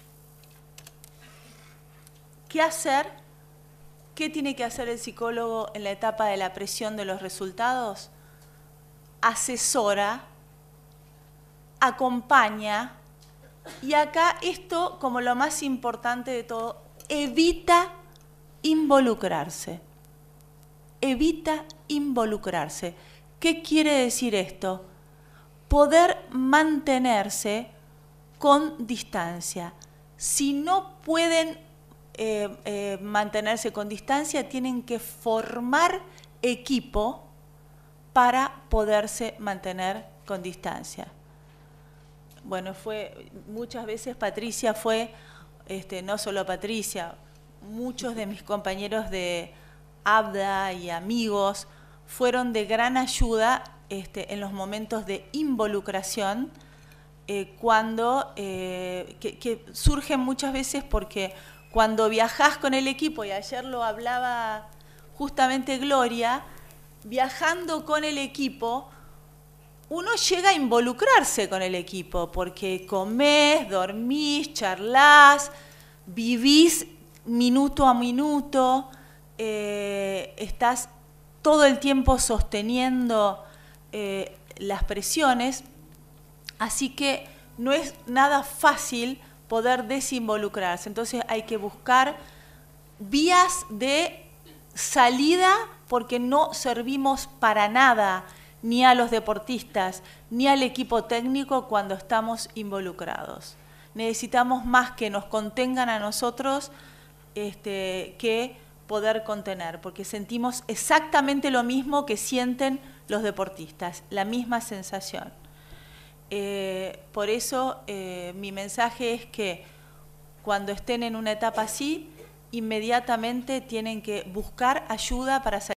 ¿Qué hacer? ¿Qué tiene que hacer el psicólogo en la etapa de la presión de los resultados? Asesora, acompaña, y acá esto, como lo más importante de todo, evita involucrarse. Evita involucrarse. ¿Qué quiere decir esto? Poder mantenerse con distancia. Si no pueden eh, eh, mantenerse con distancia, tienen que formar equipo para poderse mantener con distancia. Bueno, fue muchas veces Patricia fue, este, no solo Patricia, muchos de mis compañeros de ABDA y amigos fueron de gran ayuda este, en los momentos de involucración, eh, cuando, eh, que, que surgen muchas veces porque cuando viajás con el equipo, y ayer lo hablaba justamente Gloria, viajando con el equipo, uno llega a involucrarse con el equipo, porque comés, dormís, charlás, vivís minuto a minuto, eh, estás todo el tiempo sosteniendo eh, las presiones, así que no es nada fácil poder desinvolucrarse. Entonces hay que buscar vías de salida, porque no servimos para nada ni a los deportistas ni al equipo técnico cuando estamos involucrados. Necesitamos más que nos contengan a nosotros este, que poder contener, porque sentimos exactamente lo mismo que sienten los deportistas, la misma sensación. Eh, por eso eh, mi mensaje es que cuando estén en una etapa así, inmediatamente tienen que buscar ayuda para salir.